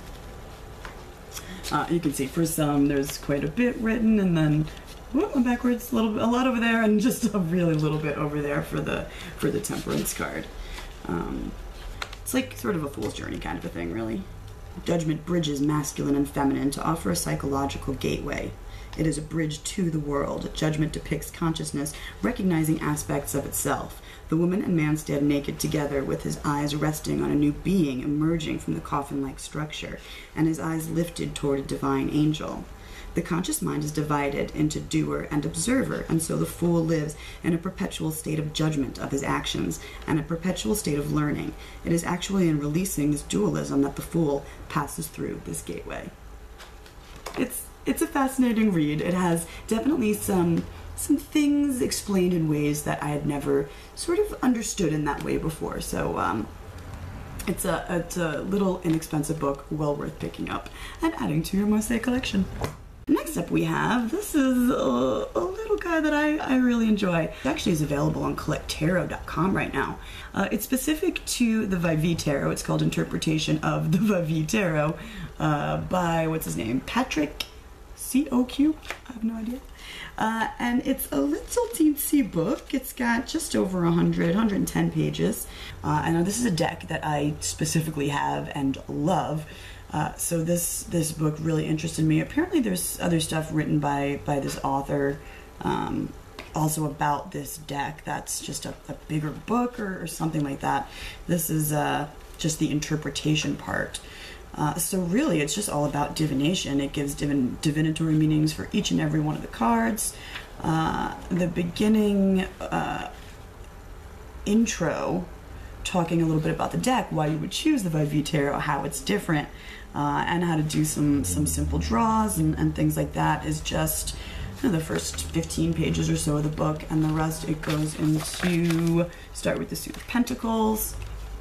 Uh, you can see for some there's quite a bit written, and then whoop, I'm backwards a little bit, a lot over there, and just a really little bit over there for the for the Temperance card. Um, it's like sort of a fool's journey kind of a thing, really. Judgment bridges masculine and feminine to offer a psychological gateway. It is a bridge to the world. Judgment depicts consciousness recognizing aspects of itself. The woman and man stand naked together with his eyes resting on a new being emerging from the coffin-like structure, and his eyes lifted toward a divine angel. The conscious mind is divided into doer and observer, and so the fool lives in a perpetual state of judgment of his actions and a perpetual state of learning. It is actually in releasing this dualism that the fool passes through this gateway. It's it's a fascinating read. It has definitely some some things explained in ways that I had never sort of understood in that way before. So um, it's a it's a little inexpensive book, well worth picking up and adding to your Marseille collection. Next up we have, this is a, a little guy that I, I really enjoy. It actually is available on collect tarot dot com right now. Uh, it's specific to the Vaivie Tarot. It's called Interpretation of the Vaivie Tarot uh, by, what's his name, Patrick C O Q? I have no idea. Uh, and it's a little teensy book. It's got just over one hundred, one hundred ten pages. Uh, I know this is a deck that I specifically have and love. Uh, so this this book really interested me. Apparently there's other stuff written by, by this author um, also about this deck that's just a, a bigger book or, or something like that. This is uh, just the interpretation part. Uh, so really it's just all about divination. It gives divin divinatory meanings for each and every one of the cards. Uh, the beginning uh, intro talking a little bit about the deck, why you would choose the Vai-Vis Tarot, how it's different, uh, and how to do some some simple draws and, and things like that is just you know, the first fifteen pages or so of the book, and the rest it goes into start with the Suit of Pentacles.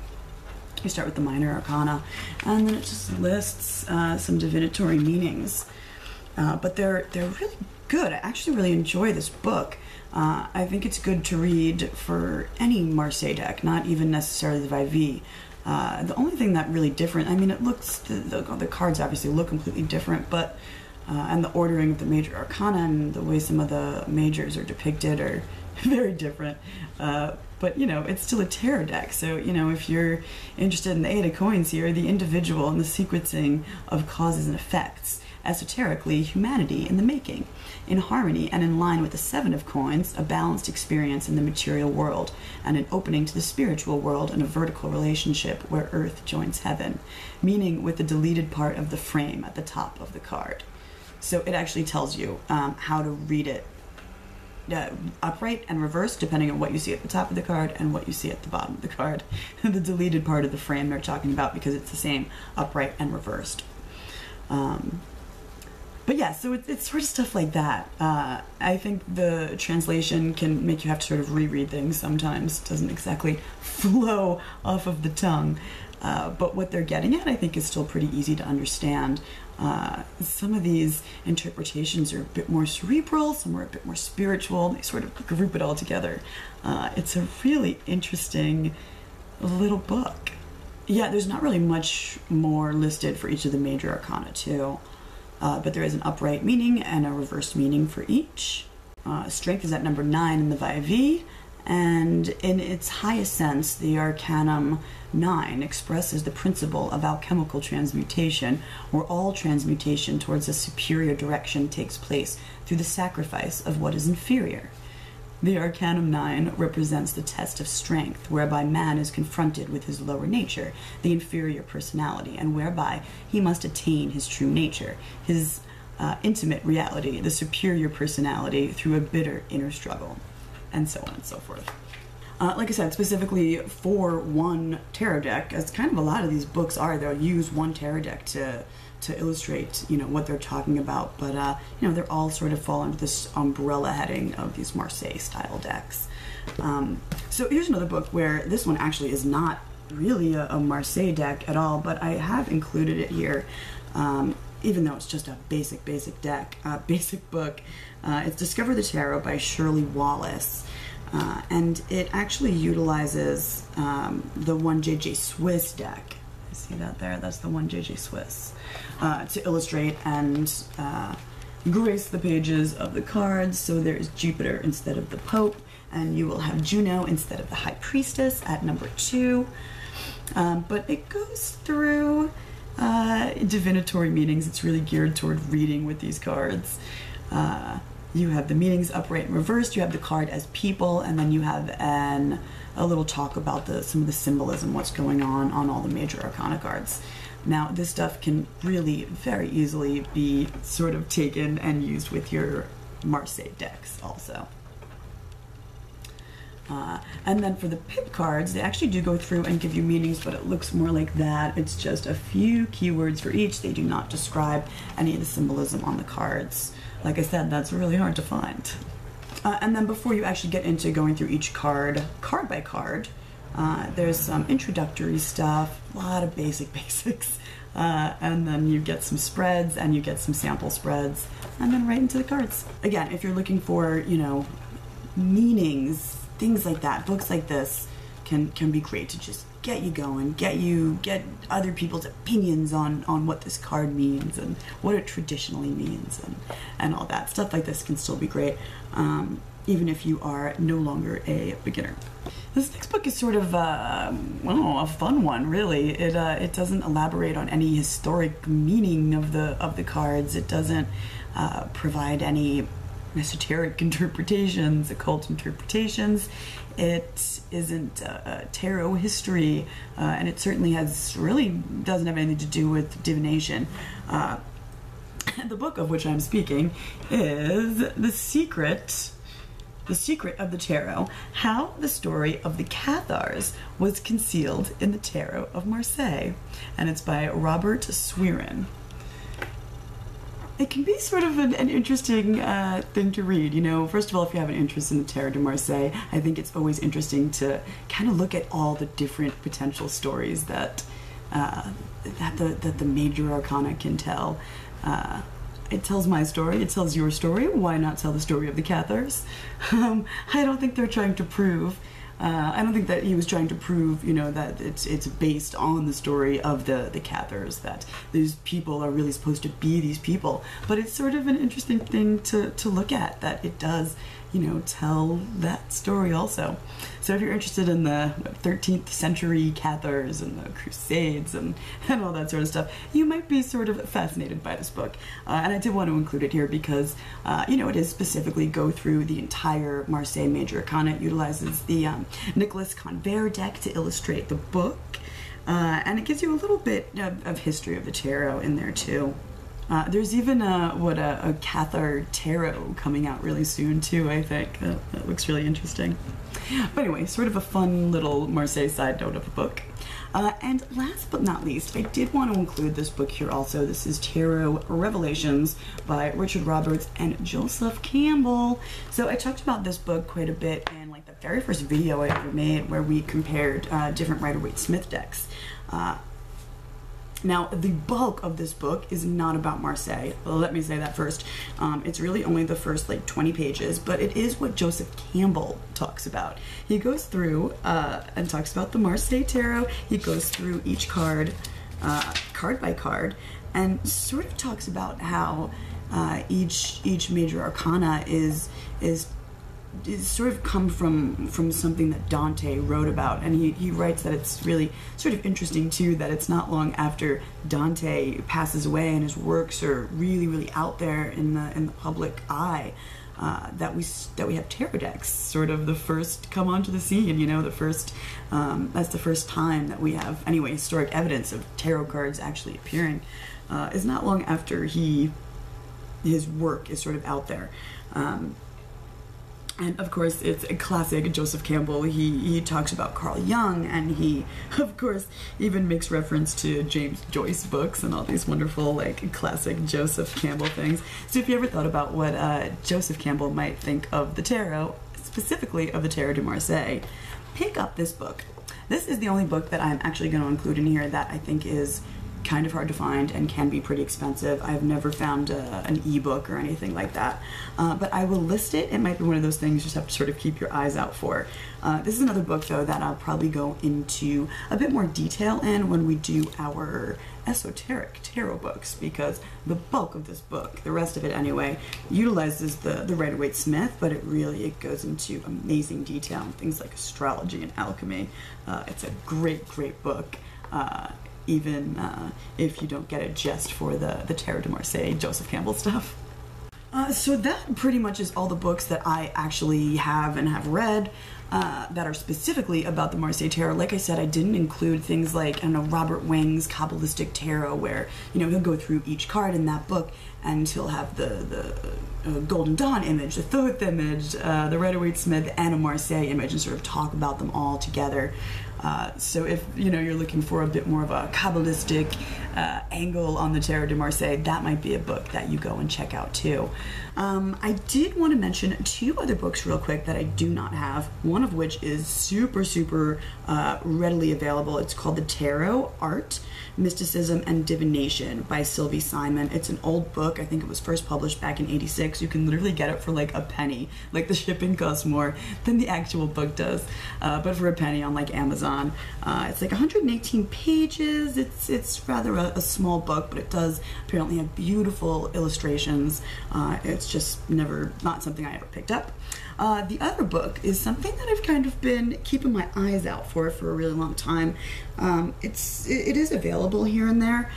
You start with the Minor Arcana, and then it just lists uh, some divinatory meanings. Uh, but they're they're really good. I actually really enjoy this book. Uh, I think it's good to read for any Marseille deck, not even necessarily the Vai-Vis. Uh, the only thing that really different, I mean, it looks, the, the, the cards obviously look completely different, but, uh, and the ordering of the major arcana and the way some of the majors are depicted are very different. Uh, but, you know, it's still a tarot deck, so, you know, if you're interested in the Eight of Coins here, the individual and the sequencing of causes and effects, esoterically, humanity in the making, in harmony and in line with the Seven of Coins, a balanced experience in the material world, and an opening to the spiritual world in a vertical relationship where earth joins heaven, meaning with the deleted part of the frame at the top of the card. So it actually tells you um, how to read it uh, upright and reversed, depending on what you see at the top of the card and what you see at the bottom of the card. The deleted part of the frame they're talking about because it's the same upright and reversed. Um, But yeah, so it's, it's sort of stuff like that. Uh, I think the translation can make you have to sort of reread things sometimes. It doesn't exactly flow off of the tongue. Uh, but what they're getting at, I think, is still pretty easy to understand. Uh, some of these interpretations are a bit more cerebral, some are a bit more spiritual. They sort of group it all together. Uh, it's a really interesting little book. Yeah, there's not really much more listed for each of the major arcana, too. Uh, but there is an upright meaning and a reversed meaning for each. Uh, strength is at number nine in the Vai-Vis, and in its highest sense, the Arcanum nine expresses the principle of alchemical transmutation, where all transmutation towards a superior direction takes place through the sacrifice of what is inferior. The Arcanum nine represents the test of strength, whereby man is confronted with his lower nature, the inferior personality, and whereby he must attain his true nature, his uh, intimate reality, the superior personality, through a bitter inner struggle, and so on and so forth. Uh, like I said, specifically for one tarot deck, as kind of a lot of these books are, they'll use one tarot deck to to illustrate, you know, what they're talking about, but, uh, you know, they're all sort of fall under this umbrella heading of these Marseille-style decks. Um, so here's another book where this one actually is not really a, a Marseille deck at all, but I have included it here, um, even though it's just a basic, basic deck, uh, basic book. Uh, it's Discover the Tarot by Shirley Wallace, uh, and it actually utilizes um, the one J J Swiss deck. See that there? That's the one J J Swiss. Uh, to illustrate and uh, grace the pages of the cards. So there's Jupiter instead of the Pope, and you will have Juno instead of the High Priestess at number two. Um, but it goes through uh, divinatory meanings. It's really geared toward reading with these cards. Uh, you have the meanings upright and reversed. You have the card as people, and then you have an a little talk about the some of the symbolism, what's going on on all the major arcana cards. Now, this stuff can really very easily be sort of taken and used with your Marseille decks also. Uh, and then for the pip cards, they actually do go through and give you meanings, but it looks more like that. It's just a few keywords for each. They do not describe any of the symbolism on the cards. Like I said, that's really hard to find. Uh, and then before you actually get into going through each card, card by card, uh, there's some introductory stuff, a lot of basic basics, uh, and then you get some spreads and you get some sample spreads, and then right into the cards. Again, if you're looking for, you know, meanings, things like that, books like this can can be great to just get you going, get you get other people's opinions on on what this card means and what it traditionally means, and and all that stuff like this can still be great, um, even if you are no longer a beginner. This next book is sort of uh, well, a fun one, really. It uh, it doesn't elaborate on any historic meaning of the of the cards. It doesn't uh, provide any esoteric interpretations, occult interpretations. It isn't uh, tarot history, uh, and it certainly has really doesn't have anything to do with divination. Uh, the book of which I'm speaking is The Secret The Secret of the Tarot, How the Story of the Cathars Was Concealed in the Tarot of Marseille. And it's by Robert Swearin. It can be sort of an, an interesting uh, thing to read. You know, first of all, if you have an interest in the Tarot de Marseille, I think it's always interesting to kind of look at all the different potential stories that uh, that the that the major arcana can tell. Uh, It tells my story, it tells your story, why not tell the story of the Cathars? Um, I don't think they're trying to prove, uh, I don't think that he was trying to prove, you know, that it's it's based on the story of the, the Cathars, that these people are really supposed to be these people. But it's sort of an interesting thing to, to look at, that it does, you know, tell that story also. So if you're interested in the what, thirteenth century Cathars and the Crusades and, and all that sort of stuff, you might be sort of fascinated by this book. Uh, and I did want to include it here because, uh, you know, it is specifically go through the entire Marseille Major Arcana. It utilizes the um, Nicholas Convert deck to illustrate the book. Uh, and it gives you a little bit of, of history of the tarot in there too. Uh, there's even a, what a, a Cathar tarot coming out really soon too, I think. That, that looks really interesting. But anyway, sort of a fun little Marseille side note of a book. Uh, and last but not least, I did want to include this book here also. This is Tarot Revelations by Richard Roberts and Joseph Campbell. So I talked about this book quite a bit in like the very first video I ever made where we compared uh, different Rider-Waite-Smith decks. Uh, Now, the bulk of this book is not about Marseille. Well, let me say that first. Um, it's really only the first like twenty pages, but it is what Joseph Campbell talks about. He goes through uh, and talks about the Marseille Tarot. He goes through each card, uh, card by card, and sort of talks about how uh, each each major arcana is is is sort of come from from something that Dante wrote about, and he, he writes that it's really sort of interesting too that it's not long after Dante passes away and his works are really really out there in the in the public eye uh, that we that we have tarot decks sort of the first come onto the scene. You know, the first um, that's the first time that we have anyway historic evidence of tarot cards actually appearing. Uh, is not long after he his work is sort of out there. Um, And of course, it's a classic Joseph Campbell. He, he talks about Carl Jung, and he, of course, even makes reference to James Joyce books and all these wonderful, like, classic Joseph Campbell things. So if you ever thought about what uh, Joseph Campbell might think of the tarot, specifically of the Tarot de Marseille, pick up this book. This is the only book that I'm actually going to include in here that I think is kind of hard to find and can be pretty expensive. I've never found a, an ebook or anything like that, uh, but I will list it. It might be one of those things you just have to sort of keep your eyes out for. Uh, this is another book though that I'll probably go into a bit more detail in when we do our esoteric tarot books, because the bulk of this book, the rest of it anyway, utilizes the, the Rider-Waite-Smith, but it really it goes into amazing detail and things like astrology and alchemy. Uh, it's a great, great book. Uh, even uh, if you don't get it just for the, the Tarot de Marseille, Joseph Campbell stuff. Uh, so that pretty much is all the books that I actually have and have read uh, that are specifically about the Marseille Tarot. Like I said, I didn't include things like, I don't know, Robert Wing's Kabbalistic Tarot, where, you know, he'll go through each card in that book and he'll have the, the uh, Golden Dawn image, the Thoth image, uh, the Rider-Waite-Smith, and a Marseille image, and sort of talk about them all together. Uh, so if, you know, you're looking for a bit more of a Kabbalistic uh, angle on the Tarot de Marseille, that might be a book that you go and check out too. Um, I did want to mention two other books real quick that I do not have, one of which is super, super uh, readily available. It's called The Tarot, Art, Mysticism, and Divination by Sylvie Simon. It's an old book. I think it was first published back in eighty-six. You can literally get it for like a penny. Like, the shipping costs more than the actual book does, uh, but for a penny on like Amazon. Uh, it's like one hundred eighteen pages. It's it's rather a, a small book, but it does apparently have beautiful illustrations. Uh, it's just never, not something I ever picked up. Uh, the other book is something that I've kind of been keeping my eyes out for for a really long time. Um, it's it, it is available here and there,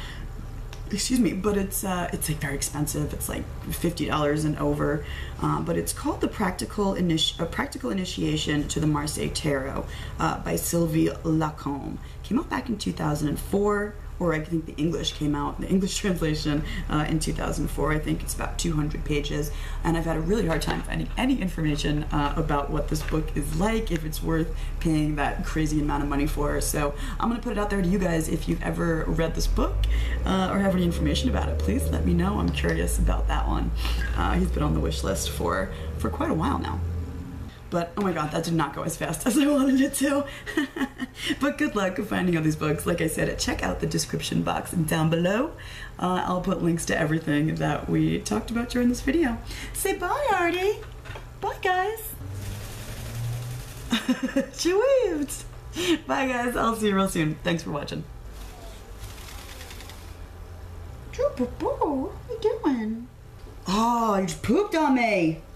excuse me, but it's uh, it's like very expensive. It's like fifty dollars and over. Uh, but it's called The Practical Initi- a Practical Initiation to the Marseille Tarot uh, by Sylvie Lacombe. Came out back in two thousand four. or I think the English came out, the English translation uh, in two thousand four. I think it's about two hundred pages, and I've had a really hard time finding any information uh, about what this book is like, if it's worth paying that crazy amount of money for. So I'm gonna put it out there to you guys. If you've ever read this book uh, or have any information about it, please let me know. I'm curious about that one. Uh, he's been on the wish list for, for quite a while now. But oh my god, that did not go as fast as I wanted it to. But good luck finding all these books. Like I said, check out the description box down below. Uh, I'll put links to everything that we talked about during this video. Say bye, Artie. Bye, guys. She waved. Bye, guys. I'll see you real soon. Thanks for watching. What are you doing? Oh, you just pooped on me.